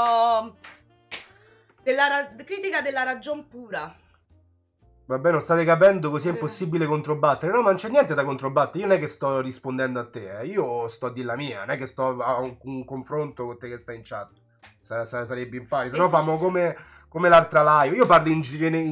critica della ragion pura. Vabbè, non state capendo, così è impossibile controbattere. No, ma non c'è niente da controbattere. Io non è che sto rispondendo a te, Io sto a dire la mia, non è che sto a un confronto con te che stai in chat. Sarebbe in pari, se no famo come l'altra live. Io parlo in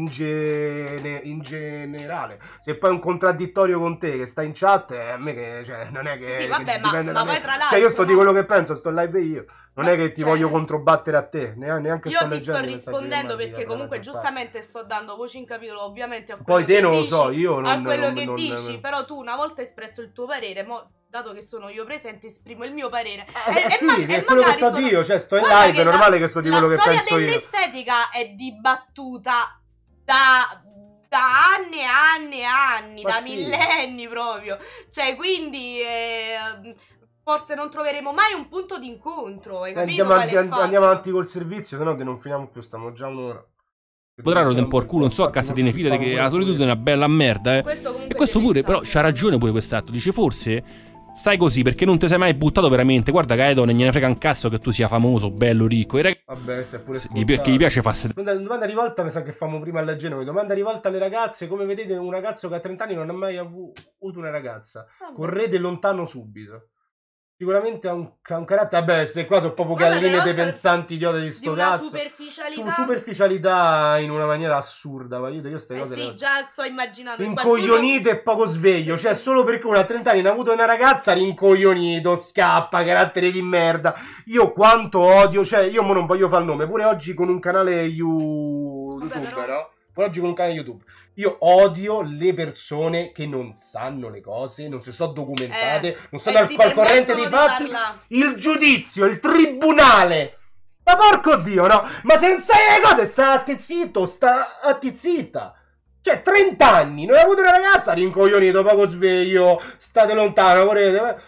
generale. Se poi è un contraddittorio con te che sta in chat, a me che, cioè, non è che... Sì, vabbè, ma poi tra l'altro... Cioè, io sto di quello che penso, sto in live io. Non è che ti voglio controbattere a te, neanche io ti sto rispondendo perché comunque giustamente sto dando voce in capitolo, ovviamente a quello poi te che non lo dici, so, io non, a quello che non, dici, però tu una volta espresso il tuo parere, dato che sono io presente, esprimo il mio parere. Sì, è quello che sto a dire, cioè sto in live, è normale che sto di quello che penso io. La storia dell'estetica è dibattuta da anni e anni e anni, da millenni proprio. Cioè, quindi forse non troveremo mai un punto d'incontro. Andiamo avanti col servizio, sennò non finiamo più, stiamo già un'ora. Potrà rodere un po' il culo, non so, a cazzatine fidate che la solitudine è una bella merda, E questo pure, però, c'ha ragione pure quest'atto. Dice, forse stai così perché non ti sei mai buttato veramente. Guarda che ai donne gliene frega un cazzo che tu sia famoso, bello, ricco. Vabbè, se è pure che gli piace farsi... Domanda rivolta, mi sa che famo prima alla Genova. Domanda rivolta alle ragazze. Come vedete, un ragazzo che a 30 anni non ha mai avuto una ragazza. Correte lontano subito. Sicuramente ha un carattere. Vabbè, se qua sono proprio galline dei pensanti idioti di sto cazzo. Superficialità. Su superficialità in una maniera assurda. Io ste cose sì, già sto immaginando. Incoglionito e poco sveglio. Cioè, solo perché uno a 30 anni ha avuto una ragazza, rincoglionito, scappa, carattere di merda. Io quanto odio. Cioè, io mo non voglio fare il nome. Pure oggi con un canale YouTube, no? Pure oggi con un canale YouTube. Io odio le persone che non sanno le cose, non si sono documentate, non sono al corrente dei fatti. Il giudizio, il tribunale. Ma porco Dio, no? Ma se non sai le cose, state zitto, stati zitta. Cioè, 30 anni, non hai avuto una ragazza, rincoglionito, poco sveglio, state lontano, correte.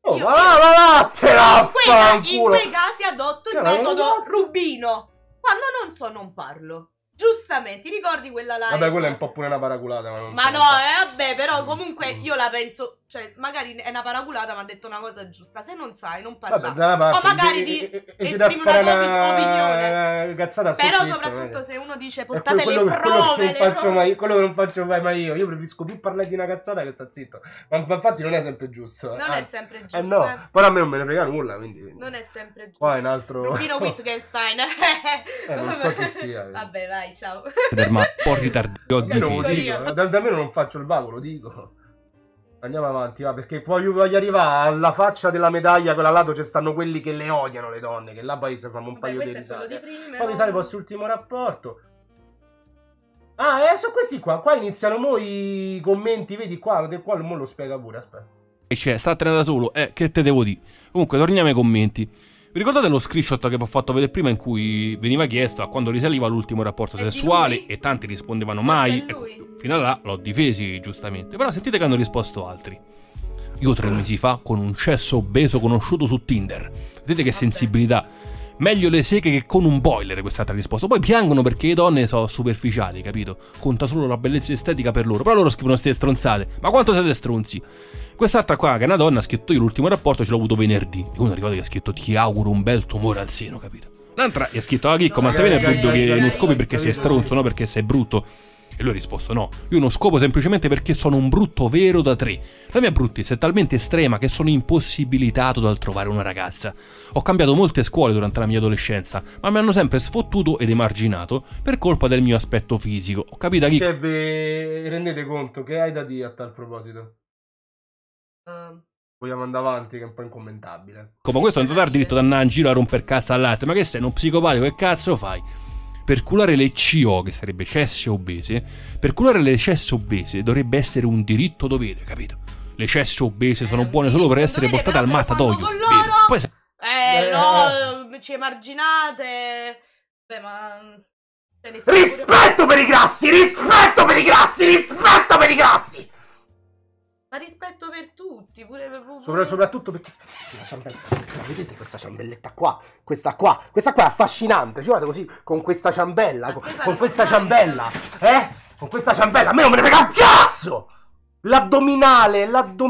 Oh, vattene in quei casi adotto il metodo Rubino. Quando non so, non parlo. Giustamente, ti ricordi quella live? Vabbè, quella è un po' pure una paraculata, ma non Ma no, vabbè, però comunque io la penso, cioè, magari è una paraculata, ma ha detto una cosa giusta. Se non sai, non parlare. O magari esprimi una tua opinione. Cazzata però soprattutto se uno dice portate le prove. Quello che non faccio mai io preferisco più parlare di una cazzata che sta zitto. Ma infatti non è sempre giusto. Non è sempre giusto. No, però a me non me ne frega nulla, quindi. Non è sempre giusto. Poi un altro Rubino Wittgenstein. Non so chi sia. Vabbè, vai, ciao. Ma un po' ritardato. Da me non faccio il vago, lo dico. Andiamo avanti, va, perché poi io voglio arrivare alla faccia della medaglia, quella lato ci stanno quelli che le odiano le donne, che là poi se fanno un paio di risate. Poi risale il vostro ultimo rapporto. Sono questi qua. Qua iniziano mo i commenti, vedi qua mo lo spiega pure, aspetta. E c'è, statene da solo, che te devo dire. Comunque, torniamo ai commenti. Vi ricordate lo screenshot che vi ho fatto vedere prima in cui veniva chiesto a quando risaliva l'ultimo rapporto sessuale e tanti rispondevano mai? Ecco, fino a là l'ho difesi giustamente, però sentite che hanno risposto altri. Io 3 mesi fa con un cesso obeso conosciuto su Tinder. Vedete che sensibilità. Meglio le seghe che con un boiler, quest'altra risposta. Poi piangono perché le donne sono superficiali, capito? Conta solo la bellezza estetica per loro. Però loro scrivono ste stronzate. Ma quanto siete stronzi? Quest'altra qua, che è una donna, ha scritto io l'ultimo rapporto ce l'ho avuto venerdì. E uno è arrivato che ha scritto ti auguro un bel tumore al seno, capito? L'altra gli ha scritto ah Chicco, ma te viene il dubbio che non scopi perché sei stronzo, no perché sei brutto. E lui ha risposto no, io non scopo semplicemente perché sono un brutto vero da 3. La mia bruttezza è talmente estrema che sono impossibilitato dal trovare una ragazza. Ho cambiato molte scuole durante la mia adolescenza, ma mi hanno sempre sfottuto ed emarginato per colpa del mio aspetto fisico. Ho capito Chicco? Cioè, vi rendete conto che hai da dire a tal proposito? Vogliamo andare avanti che è un po' incommentabile. Come questo non ti dà il diritto di andare in giro a romper cazzo all'altro, ma che sei uno psicopatico, che cazzo fai? Per curare le CO, che sarebbe cesse obese, per curare le cesse obese dovrebbe essere un diritto dovere, capito? Le cesse obese sono buone solo per essere portate al matatoio. Poi no, ci emarginate. Beh, ma rispetto per i grassi, rispetto per i grassi, rispetto per i grassi. Ma rispetto per tutti, pure soprattutto perché la ciambella, vedete questa ciambelletta qua? Questa qua è affascinante. Ci guardate così con questa ciambella, con questa ciambella, con questa ciambella, a me non me ne frega un cazzo! L'addominale,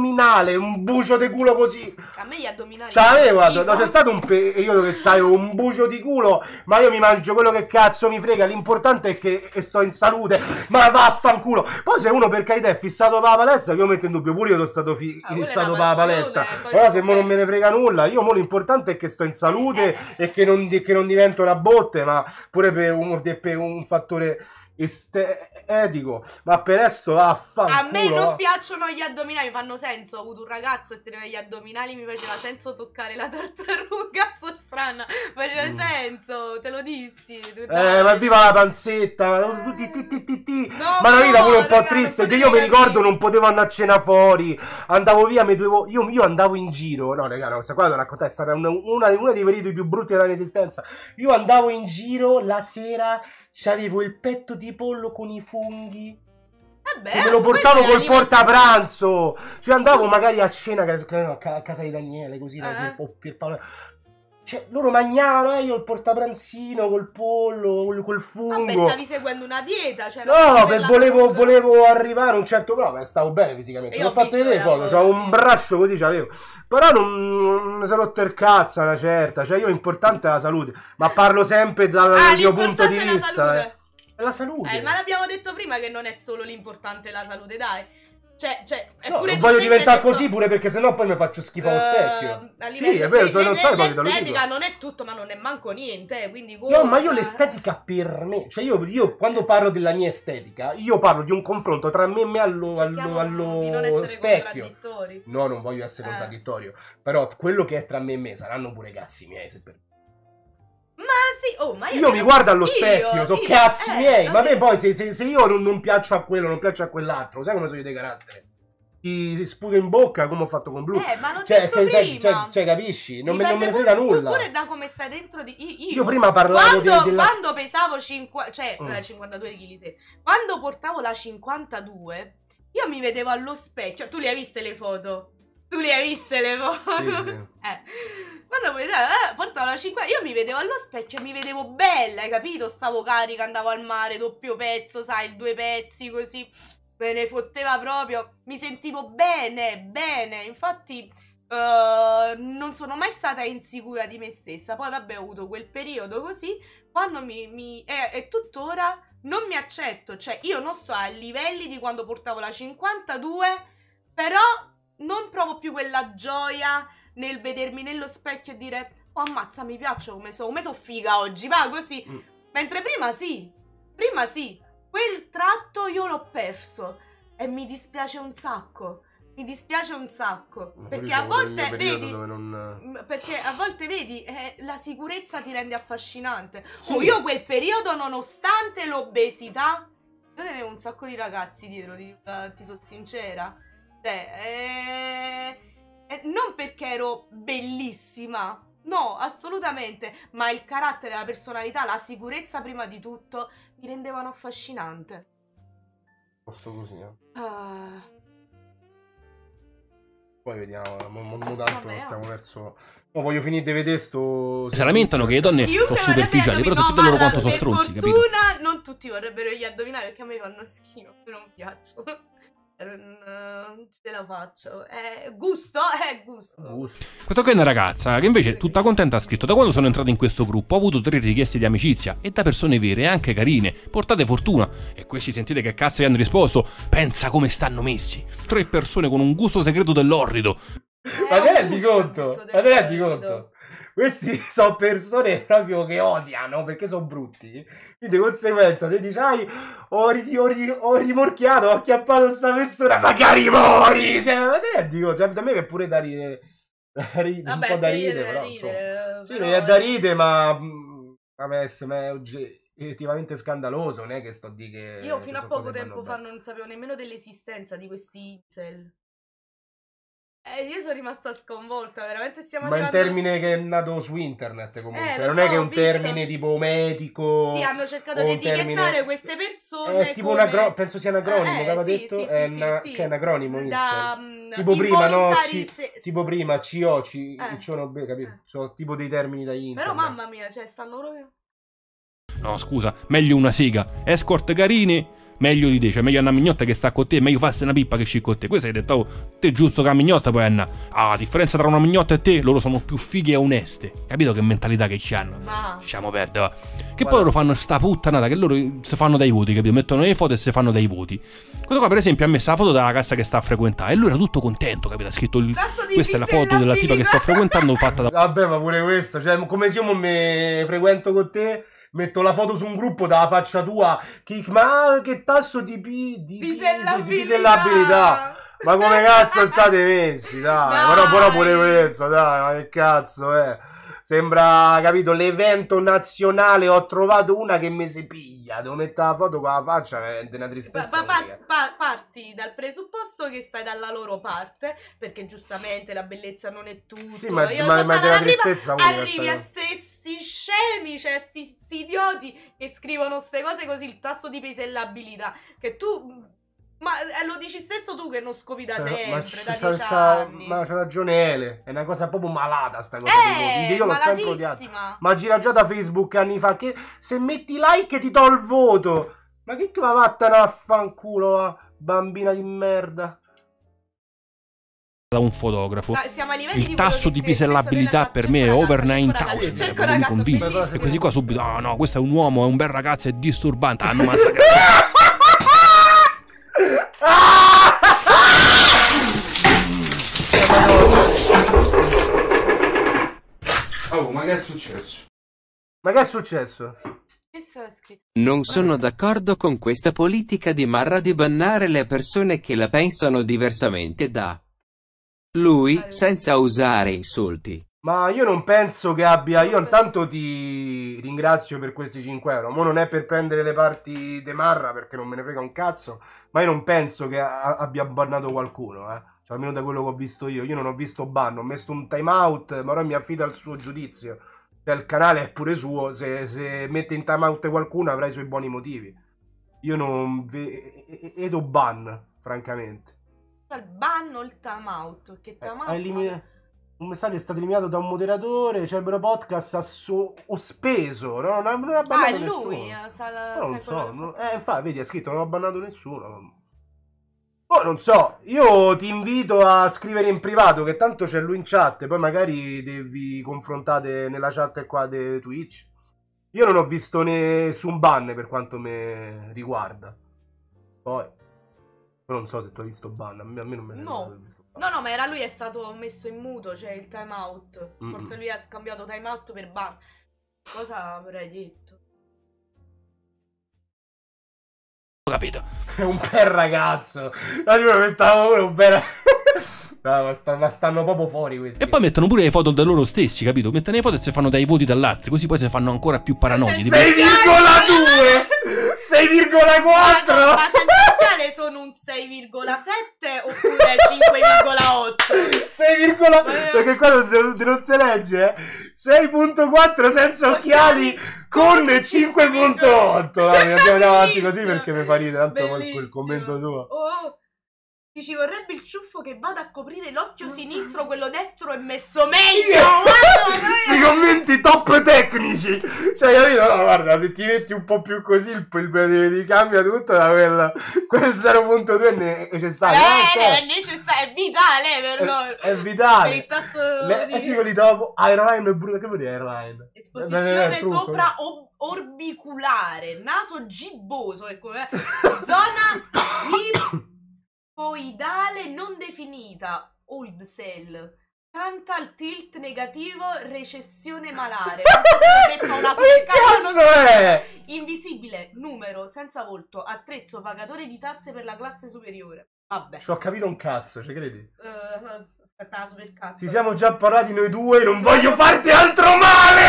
un bucio di culo così. A me gli addominali no, c'è stato un periodo che c'avevo un bucio di culo, ma io mi mangio quello che cazzo mi frega, l'importante è che sto in salute, ma vaffanculo. Poi se uno per carità è fissato per la palestra, che io metto in dubbio, pure io sono stato fissato per la palestra. Però se mo non me ne frega nulla, io mo l'importante è che sto in salute e che non divento una botte, ma pure per un fattore estetico, ma per resto affanculo. A me non piacciono gli addominali, fanno senso. Ho avuto un ragazzo e teneva gli addominali, mi faceva senso toccare la tartaruga, so strana, faceva senso, te lo dissi. Ma viva la panzetta, no, ma la vita pure un po' triste, che io mi ricordo non potevo andare a cena fuori, andavo via, io andavo in giro, no raga, no, questa qua devo raccontare, è stata uno dei periodi più brutti della mia esistenza. Io andavo in giro la sera, c'avevo il petto di pollo con i funghi. Vabbè, me lo portavo col portapranzo. Cioè andavo magari a cena a casa di Daniele, così, Pierpaolo. Cioè, loro mangiavano, io il portapranzino col pollo, col fungo. Vabbè, stavi seguendo una dieta, cioè no, volevo arrivare a un certo... No, stavo bene fisicamente. Ho fatto vedere le foto, c'avevo un braccio così, c'avevo. Però non mi sono rotto il cazzo una certa. Cioè, io l'importante è la salute. Ma parlo sempre dal mio punto di vista. La salute. Ma l'abbiamo detto prima che non è solo l'importante la salute, dai. Cioè, no, non voglio diventare così pure perché sennò poi mi faccio schifo allo specchio. Sì, è vero, sono l'estetica non è tutto, ma non è manco niente, quindi no, ma io l'estetica per me, cioè io quando parlo della mia estetica, io parlo di un confronto tra me e me allo specchio. No, non voglio essere contraddittorio, però quello che è tra me e me saranno pure cazzi miei, se per... Ma sì, ma io mi guardo allo specchio, so cazzi miei, ma me poi se io non piaccio a quello, non piaccio a quell'altro, sai come sono io di carattere? Ti sputo in bocca come ho fatto con Blu. Ma non prima. Cioè, capisci? Non me ne frega nulla. Pure da come stai dentro di... Io prima parlavo quando pesavo 52 kg, sì. Quando portavo la 52, io mi vedevo allo specchio. Tu le hai viste le foto? Tu le hai viste le foto? Sì, sì. Quando poi portavo la 50, io mi vedevo allo specchio e mi vedevo bella, hai capito? Stavo carica, andavo al mare, doppio pezzo, sai, 2 pezzi così, me ne fotteva proprio, mi sentivo bene, bene, infatti non sono mai stata insicura di me stessa. Poi vabbè, ho avuto quel periodo così, quando e tuttora non mi accetto, cioè io non sto a livelli di quando portavo la 52, però non provo più quella gioia nel vedermi nello specchio e dire oh ammazza, mi piaccio come so figa oggi, va così. Mentre prima sì, quel tratto io l'ho perso e mi dispiace un sacco. Mi dispiace un sacco, perché a volte vedi, perché a volte vedi, la sicurezza ti rende affascinante. Sì. Io quel periodo, nonostante l'obesità, io tenevo un sacco di ragazzi dietro, ti sono sincera. Non perché ero bellissima, no, assolutamente, ma il carattere, la personalità, la sicurezza prima di tutto mi rendevano affascinante. Posto così, Poi vediamo, tanto stiamo verso... Oh, voglio finire di vedere sto... Si lamentano che le donne sono superficiali, però sapete loro quanto sono stronzi, capito? Per fortuna non tutti vorrebbero gli addominali, perché a me fanno schifo, non piacciono. Non ce la faccio. Gusto. Questa qui è una ragazza che invece tutta contenta ha scritto: da quando sono entrato in questo gruppo ho avuto 3 richieste di amicizia e da persone vere e anche carine, portate fortuna. E questi sentite che cazzo gli hanno risposto? Pensa come stanno messi, 3 persone con un gusto segreto dell'orrido. Ma te rendi conto? Questi sono persone proprio che odiano perché sono brutti. Quindi di conseguenza tu dici ho rimorchiato, ho acchiappato sta persona, magari mori! Cioè, ma te rendi conto? Cioè, da me è pure da ridere. Un po' da ridere, però insomma. Sì, è da ridere, ma vabbè, è oggettivamente scandaloso, non è che sto di che... Io fino a poco tempo fa non sapevo nemmeno dell'esistenza di questi incel. Io sono rimasta sconvolta, veramente stiamo arrivando... Ma è un termine che è nato su internet comunque, non è che è un termine tipo medico. Sì, hanno cercato di etichettare queste persone è tipo come... penso sia un acronimo, che aveva detto, sì, che è un acronimo, tipo prima, tipo prima, COB, capito? Sono tipo dei termini da internet. Però mamma mia, cioè stanno proprio... No, scusa, meglio una sega, escort carini... Meglio di te, cioè meglio una mignotta che sta con te, meglio farsi una pippa che sci con te. Questo hai detto, te è giusto che la mignotta poi Anna. La differenza tra una mignotta e te, loro sono più fighe e oneste. Capito che mentalità che c'hanno? Lasciamo perdere, va. Che poi loro fanno sta puttanata, che loro si fanno dai voti, capito? Mettono le foto e si fanno dai voti. Questo qua per esempio ha messo la foto della ragazza che sta a frequentare e lui era tutto contento, capito? Ha scritto, questa è la foto della tipa che sto frequentando fatta da... Vabbè, ma pure questa, cioè come se io me frequento con te... Metto la foto su un gruppo dalla faccia tua. Ma che tasso di pisellabilità. Ma come cazzo state messi? Dai, però pure questo, dai, ma che cazzo è? Sembra, capito, l'evento nazionale. Ho trovato una che mi si piglia. Devo mettere la foto con la faccia, è una tristezza. Parti dal presupposto che stai dalla loro parte, perché giustamente la bellezza non è tutto. Sì, ma è una tristezza. Arrivi a sti scemi, cioè sti idioti che scrivono ste cose così, il tasso di pisellabilità, che tu... Ma lo dici stesso tu che non scopi da sempre, da 10 anni. Ma c'ha ragione Ele, è una cosa proprio malata sta cosa. Io l'ho sempre odiata. Ma gira già da Facebook anni fa, che se metti like ti do il voto. Ma che va vattene a fanculo, bambina di merda. Da un fotografo. Siamo a livelli il tasso di pisellabilità per me è over 9000. E così qua subito, no, questo è un uomo, è un bel ragazzo, è disturbante, hanno massacrato. Oh, ma che è successo? Ma che è successo? Non sono d'accordo con questa politica di Marra di bannare le persone che la pensano diversamente da lui, senza usare insulti. Ma io non penso che abbia... Io intanto ti ringrazio per questi 5 euro. Mo non è per prendere le parti de Marra, perché non me ne frega un cazzo. Ma io non penso che abbia bannato qualcuno, Cioè, almeno da quello che ho visto io. Io non ho visto ban, ho messo un time out, ma ora mi affido al suo giudizio. Cioè, il canale è pure suo. Se mette in time out qualcuno avrà i suoi buoni motivi. Io non vedo ban, francamente. il ban o il time out? Che time out? Un messaggio è stato eliminato da un moderatore. Cerbero Podcast ha speso, no? Non ha bannato nessuno. Lui non so. Infatti, vedi, ha scritto non ho bannato nessuno. Oh, non so, io ti invito a scrivere in privato, che tanto c'è lui in chat, poi magari vi confrontate nella chat qua di Twitch. Io non ho visto nessun ban per quanto mi riguarda. Poi non so se tu hai visto ban, a me non mi sembra di visto ban. No, ma era lui, è stato messo in muto, cioè il time out. Forse lui ha scambiato time out per ban. Cosa avrei detto? Capito? È un bel ragazzo. Io mettevo pure un bel no, ma stanno proprio fuori questi. E poi mettono pure le foto da loro stessi, capito? Mettono le foto e si fanno dai voti dall'altro, così poi si fanno ancora più paranoidi. 6,2 6,4 Ma senza occhiale sono un 6,7 oppure 5,8? Perché qua non si legge, 6,4 senza occhiali con 5,8. Andiamo avanti così perché mi fa ridere tanto quel commento tuo. Oh, ci vorrebbe il ciuffo che vada a coprire l'occhio sinistro, quello destro è messo meglio. Questi commenti top tecnici. Cioè, capito? No, guarda, se ti metti un po' più così, ti cambia tutto da quel 0,2 è necessario. È necessario, è vitale per loro. È vitale. Per il tasso di quelli dopo. Airline è brutto. Che vuol dire airline? Esposizione sopra orbiculare, naso gibboso, ecco, zona ipoidale non definita, old cell. Canta al tilt negativo, recessione malare. Detto una è? Invisibile, numero, senza volto, attrezzo, pagatore di tasse per la classe superiore. Vabbè. Ci ho capito un cazzo, ci credi? Aspetta, super cazzo. Ci siamo già parlati noi due, non voglio farti altro male!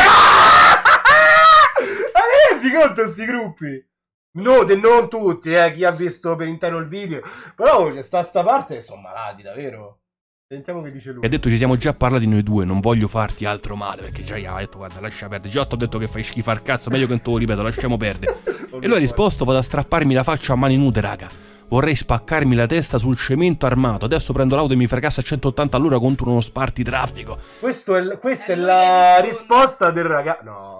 Rendi conto sti gruppi? No, non tutti, chi ha visto per intero il video. Però c'è sta parte che sono malati, davvero. Sentiamo che dice lui. Ha detto ci siamo già parlati noi due, non voglio farti altro male. Perché già gli ha detto guarda lascia perdere. Già ti ho detto che fai schifar cazzo, meglio che non te lo ripeto, lasciamo perdere. E lui ha risposto vado a strapparmi la faccia a mani nude raga. Vorrei spaccarmi la testa sul cemento armato. Adesso prendo l'auto e mi fracassa a 180 all'ora contro uno spartitraffico. Questa è la risposta del ragazzo. No.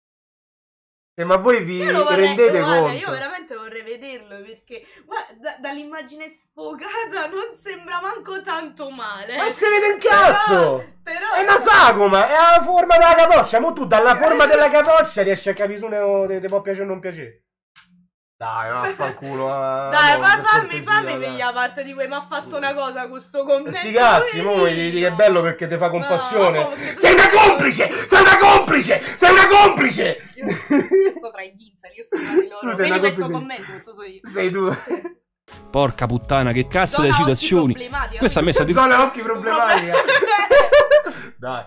Ma voi vi rendete conto? Io veramente vorrei vederlo perché guarda, dall'immagine sfogata non sembra manco tanto male. Ma si vede un cazzo! Però è una sagoma, è la forma della capoccia. Ma tu dalla forma della capoccia riesci a capire se uno ti può piacere o non piacere. Dai, vaffanculo. Dai, fammi venire a parte di quei. Mi ha fatto una cosa questo commento. Sti cazzi, mo gli dici che è bello perché ti fa compassione. Sei una complice! Sei una complice! Sei una complice! Io sto tra gli incel, io sto tra di loro. Vedi questo commento, questo sono io. Sei tu. Porca puttana, che cazzo delle situazioni. Questa ha messo di zona occhi problematica. Dai.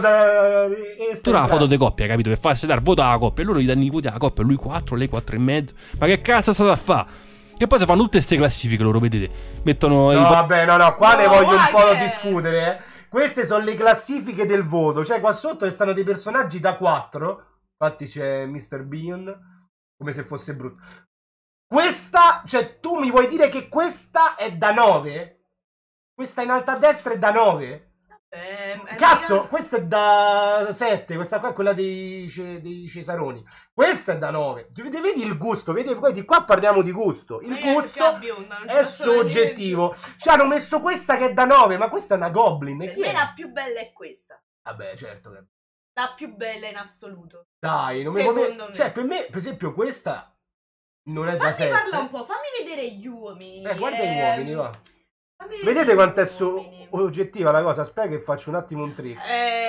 Tu la foto di coppia, capito? Per farsi dare voto alla coppia. E loro gli danno i voti alla coppia. Lui 4, lei 4,5. Ma che cazzo è stato a fare? Che poi si fanno tutte queste classifiche loro, vedete? Mettono no, vabbè, no, qua ne voglio un po' discutere. Queste sono le classifiche del voto. Cioè, qua sotto stanno dei personaggi da 4. Infatti c'è Mr. Bean. Come se fosse brutto. Questa, cioè, tu mi vuoi dire che questa è da 9? Questa in alto a destra è da 9? Cazzo, questa è da 7. Questa qua è quella dei Cesaroni. Questa è da 9. Vedi il gusto, vedi qua parliamo di gusto. Il gusto è soggettivo. Ci hanno messo questa che è da 9, ma questa è una Goblin. Per me la più bella è questa. Vabbè, certo che la più bella in assoluto. Dai, non secondo me. Cioè, per me, per esempio, questa non è da 7. Parla un po', fammi vedere gli uomini. Guarda gli uomini, va. Vedete quanto è oggettiva la cosa? Aspetta che faccio un attimo un trick.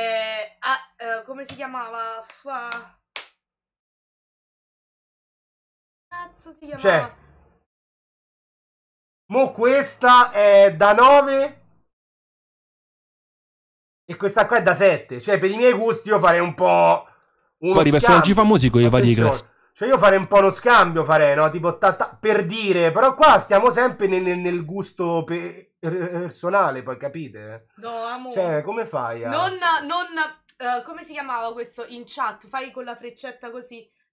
Come si chiamava? Cazzo si chiamava? Cioè, mo questa è da 9 e questa qua è da 7. Cioè, per i miei gusti io farei un po' uno poi i personaggi famosi con i vari classi. Cioè io farei un po' uno scambio, no? Tipo per dire, però qua stiamo sempre nel gusto personale, poi capite? No, amore. Cioè, come fai a... Non come si chiamava questo in chat? Fai con la freccetta così.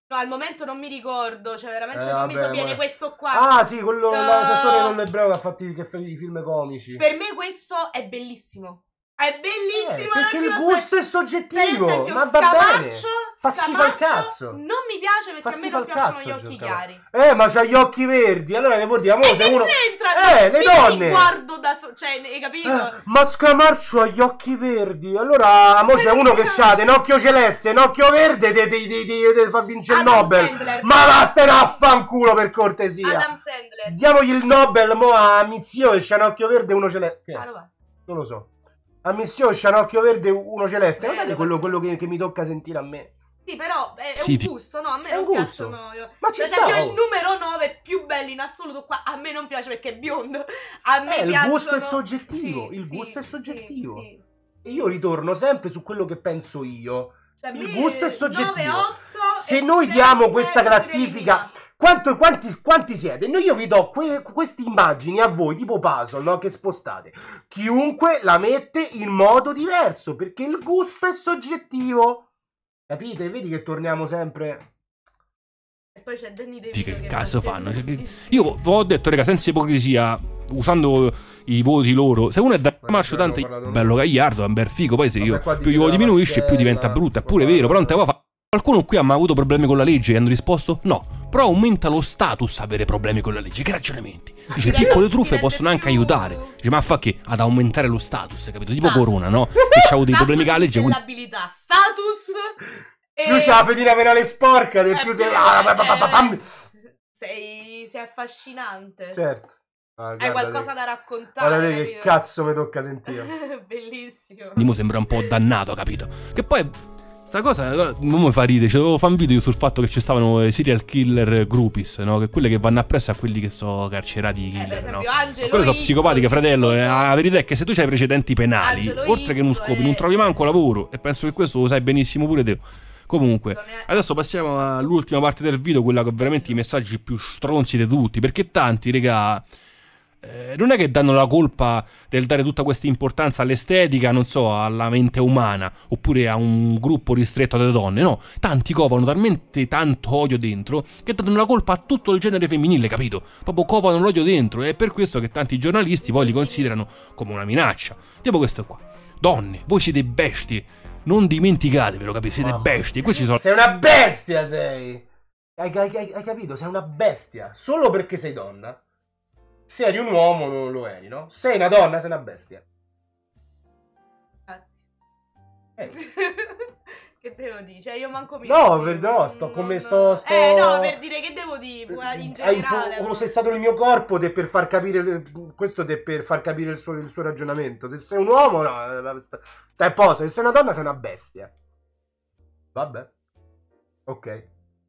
No, al momento non mi ricordo, cioè veramente non mi sovviene questo qua. Ah sì, quello, l'attore con l'ebreo che fa i film comici. Per me questo è bellissimo. È bellissimo, perché il gusto è soggettivo. Per esempio, ma va bene. Fa schifo al Scamaccio cazzo. non mi piace perché a me non piacciono gli occhi chiari. Ma c'ha gli occhi verdi. Allora che vuol dire? E che uno... c'entra? Le donne. Mi guardo da cioè, hai capito? Ma Scamaccio ha gli occhi verdi. Allora, mo c'è uno che c'ha un occhio celeste, un occhio verde, fa vincere il Nobel. Sandler. Ma vattene a fanculo, per cortesia. Adam Sandler. Diamogli il Nobel mo a mio zio che c'ha un occhio verde e uno celeste. Non lo so. A mio zio c'ha un occhio verde e uno celeste. Guardate quello che mi tocca sentire a me. Sì, però è Sì, un gusto, no? A me è non un gusto. piacciono. Ma ci per esempio, sta, il numero 9 più bello in assoluto qua. A me non piace perché è biondo. A me il piacciono... gusto è soggettivo. Sì, il gusto è soggettivo. Sì. E io ritorno sempre su quello che penso io. Cioè, Il gusto è soggettivo. 9, 8 Se noi diamo questa classifica, quanti siete? Io vi do queste immagini a voi, tipo puzzle, no? Che spostate. Chiunque la mette in modo diverso, perché il gusto è soggettivo. Capite? Vedi che torniamo sempre... E poi c'è Danny De Che Vito cazzo fanno? Io ho detto, raga, senza ipocrisia, usando i voti loro, se uno è da marcio tanto bello gagliardo, è un bel figo, poi se io più io diminuisce più diventa brutta, è pure vero, però non te va fa. Qualcuno qui ha mai avuto problemi con la legge e hanno risposto no, però aumenta lo status avere problemi con la legge. Che ragionamenti? Dice, piccole truffe possono anche aiutare. Dice, ma fa che? Ad aumentare lo status, capito? Tipo Corona, no? Che c'ha avuto dei problemi con la legge. Status Più c'è la fedina penale sporca, del più sei affascinante. Certo. Hai qualcosa da raccontare. Guardate che cazzo mi tocca sentire. Bellissimo. Dimo sembra un po' dannato, capito? Che poi sta cosa non mi fa ridere. Cioè, dovevo fare un video sul fatto che ci stavano i serial killer groupies, no? Che quelle che vanno appresso a quelli che sono carcerati killer, per esempio, no? Angelo Quelle sono Izzo, psicopatiche, fratello. La verità è che se tu hai precedenti penali, Angelo oltre che non Izzo, scopi, non trovi manco lavoro. E penso che questo lo sai benissimo pure te. Comunque, adesso passiamo all'ultima parte del video, quella con veramente i messaggi più stronzi di tutti. Perché tanti, regà, non è che danno la colpa del dare tutta questa importanza all'estetica, non so, alla mente umana, oppure a un gruppo ristretto alle donne, no. Tanti covano talmente tanto odio dentro che danno la colpa a tutto il genere femminile, capito? Proprio covano l'odio dentro, e è per questo che tanti giornalisti poi li considerano come una minaccia. Tipo questo qua. Donne, voi siete bestie. Non dimenticatevelo, capito? Siete bestie. Questi sono... Sei una bestia, sei. Hai capito? Sei una bestia. Solo perché sei donna. Se eri un uomo non lo eri, no? Sei una donna, sei una bestia. Grazie. Che devo dire? Cioè, io manco mi... No, sto come sto... no, per dire che devo dire, in generale. Hai possessato il mio corpo per far capire... Questo è per far capire il suo ragionamento. Se sei un uomo, no... Stai a posto. Se sei una donna, sei una bestia. Vabbè. Ok.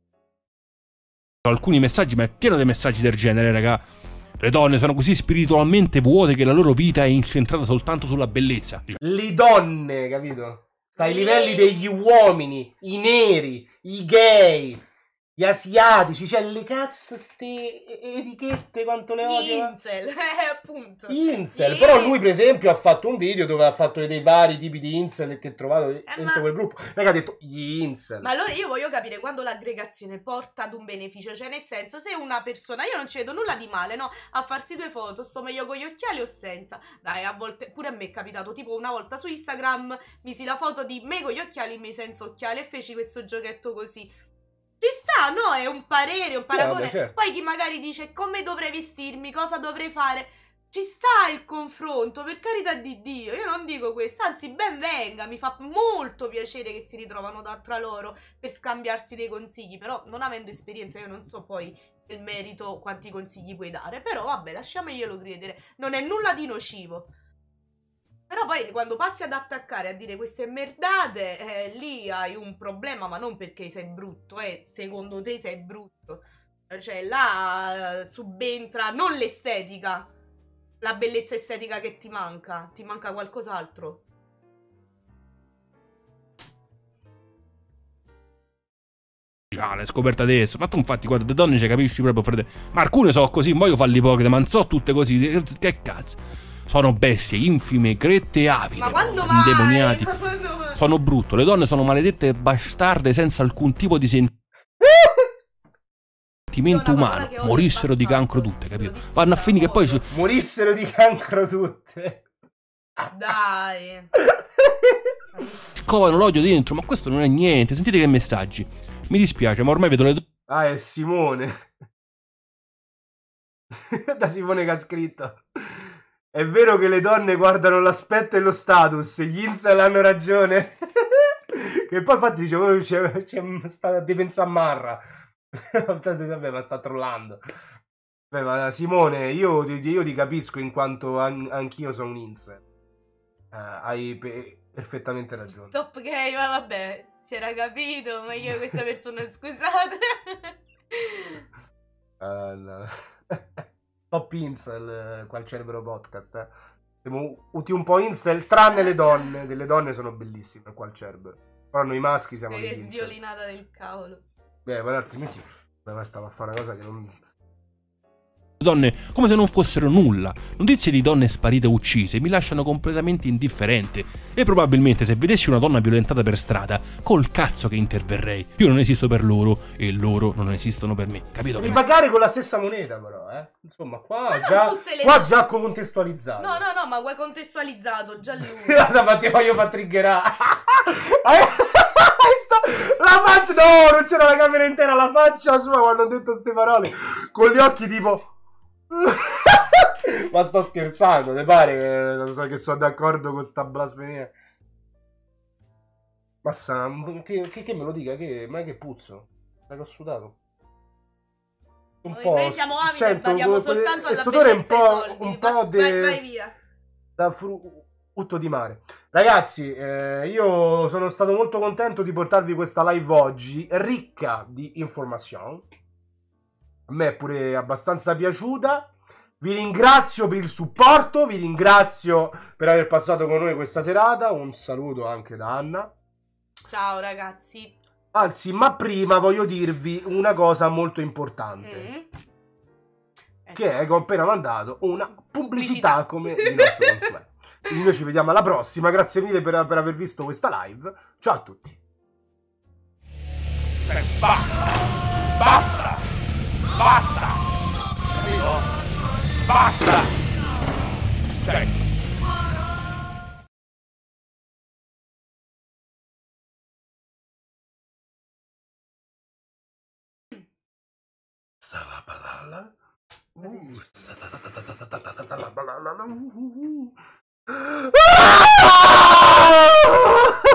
Alcuni messaggi, ma è pieno di messaggi del genere, raga. Le donne sono così spiritualmente vuote che la loro vita è incentrata soltanto sulla bellezza. Le donne, capito? Sta ai livelli degli uomini, i neri, i gay, gli asiatici, cioè le cazzo ste etichette quanto le odio. Incel, appunto. Incel, però lui per esempio ha fatto un video dove ha fatto dei vari tipi di incel che ha trovato dentro quel gruppo. Raga, ha detto gli incel. Ma allora io voglio capire quando l'aggregazione porta ad un beneficio, cioè nel senso, se una persona, io non ci vedo nulla di male, no? A farsi 2 foto, sto meglio con gli occhiali o senza. Dai, a volte, pure a me è capitato, tipo una volta su Instagram misi la foto di me con gli occhiali, me senza occhiali, e feci questo giochetto così. Ci sta, no? È un parere, un paragone. Vabbè, certo. Poi chi magari dice come dovrei vestirmi, cosa dovrei fare. Ci sta il confronto, per carità di Dio. Io non dico questo, anzi ben venga. Mi fa molto piacere che si ritrovano tra loro per scambiarsi dei consigli. Però non avendo esperienza io non so poi il merito quanti consigli puoi dare. Però vabbè, lasciamoglielo credere. Non è nulla di nocivo. Però poi quando passi ad attaccare, a dire queste merdate, lì hai un problema, ma non perché sei brutto, secondo te sei brutto. Cioè là subentra non l'estetica, la bellezza estetica che ti manca qualcos'altro. L'hai scoperta adesso. Ma tu infatti guarda, le donne ci capisci proprio, frate. Ma alcune sono così, non voglio farli ipocrita, ma non so tutte così. Che cazzo. Sono bestie, infime, grette e avide. Ma quando indemoniati. mai? Sono brutto. Le donne sono maledette e bastarde senza alcun tipo di sentimento. sentimento umano, morissero di cancro tutte, capito? Vanno a finire che poi... Morissero di cancro tutte. Dai. Covano l'odio dentro, ma questo non è niente. Sentite che messaggi. Mi dispiace, ma ormai vedo le... Ah, è Simone. Da Simone che ha scritto: è vero che le donne guardano l'aspetto e lo status, gli incel hanno ragione. Che poi infatti dicevo, c'è sta di pensare a Marra. Vabbè, ma sta trollando. Beh, ma Simone, io ti capisco in quanto anch'io sono un incel. Hai perfettamente ragione. Top gay, ma vabbè, si era capito, ma io questa persona, scusate. No. Top incel qua al Cerbero Podcast. Siamo tutti un po' incel, tranne le donne. Delle donne sono bellissime qua al Cerbero. Però noi maschi siamo degli incel. Che sviolinata del cavolo. Beh, ma altrimenti stavo a fare una cosa che non... donne come se non fossero nulla. Notizie di donne sparite o uccise mi lasciano completamente indifferente e probabilmente se vedessi una donna violentata per strada, col cazzo che interverrei. Io non esisto per loro e loro non esistono per me, capito? Devi pagare con la stessa moneta però, Insomma, qua già contestualizzato. No, ma qua contestualizzato, già lui. Ma ti voglio far triggerare. La faccia, no, non c'era la camera intera, la faccia sua quando ho detto queste parole, con gli occhi tipo... Ma sto scherzando, te pare non so che sono d'accordo con sta blasfemia? Ma che me lo dica, ma che puzzo? Sai che ho sudato? Un po'. Noi siamo avidi e badiamo soltanto alla bellezza e ai soldi. Vai via. Da frutto di mare. Ragazzi, io sono stato molto contento di portarvi questa live oggi, ricca di informazioni. A me è pure abbastanza piaciuta. Vi ringrazio per il supporto, vi ringrazio per aver passato con noi questa serata. Un saluto anche da Anna. Ciao ragazzi. Anzi, ma prima voglio dirvi una cosa molto importante. Che è che ho appena mandato una pubblicità come il nostro consueto. Quindi noi ci vediamo alla prossima. Grazie mille per aver visto questa live. Ciao a tutti. Basta! Capito? Basta! Cioè... Salabalala.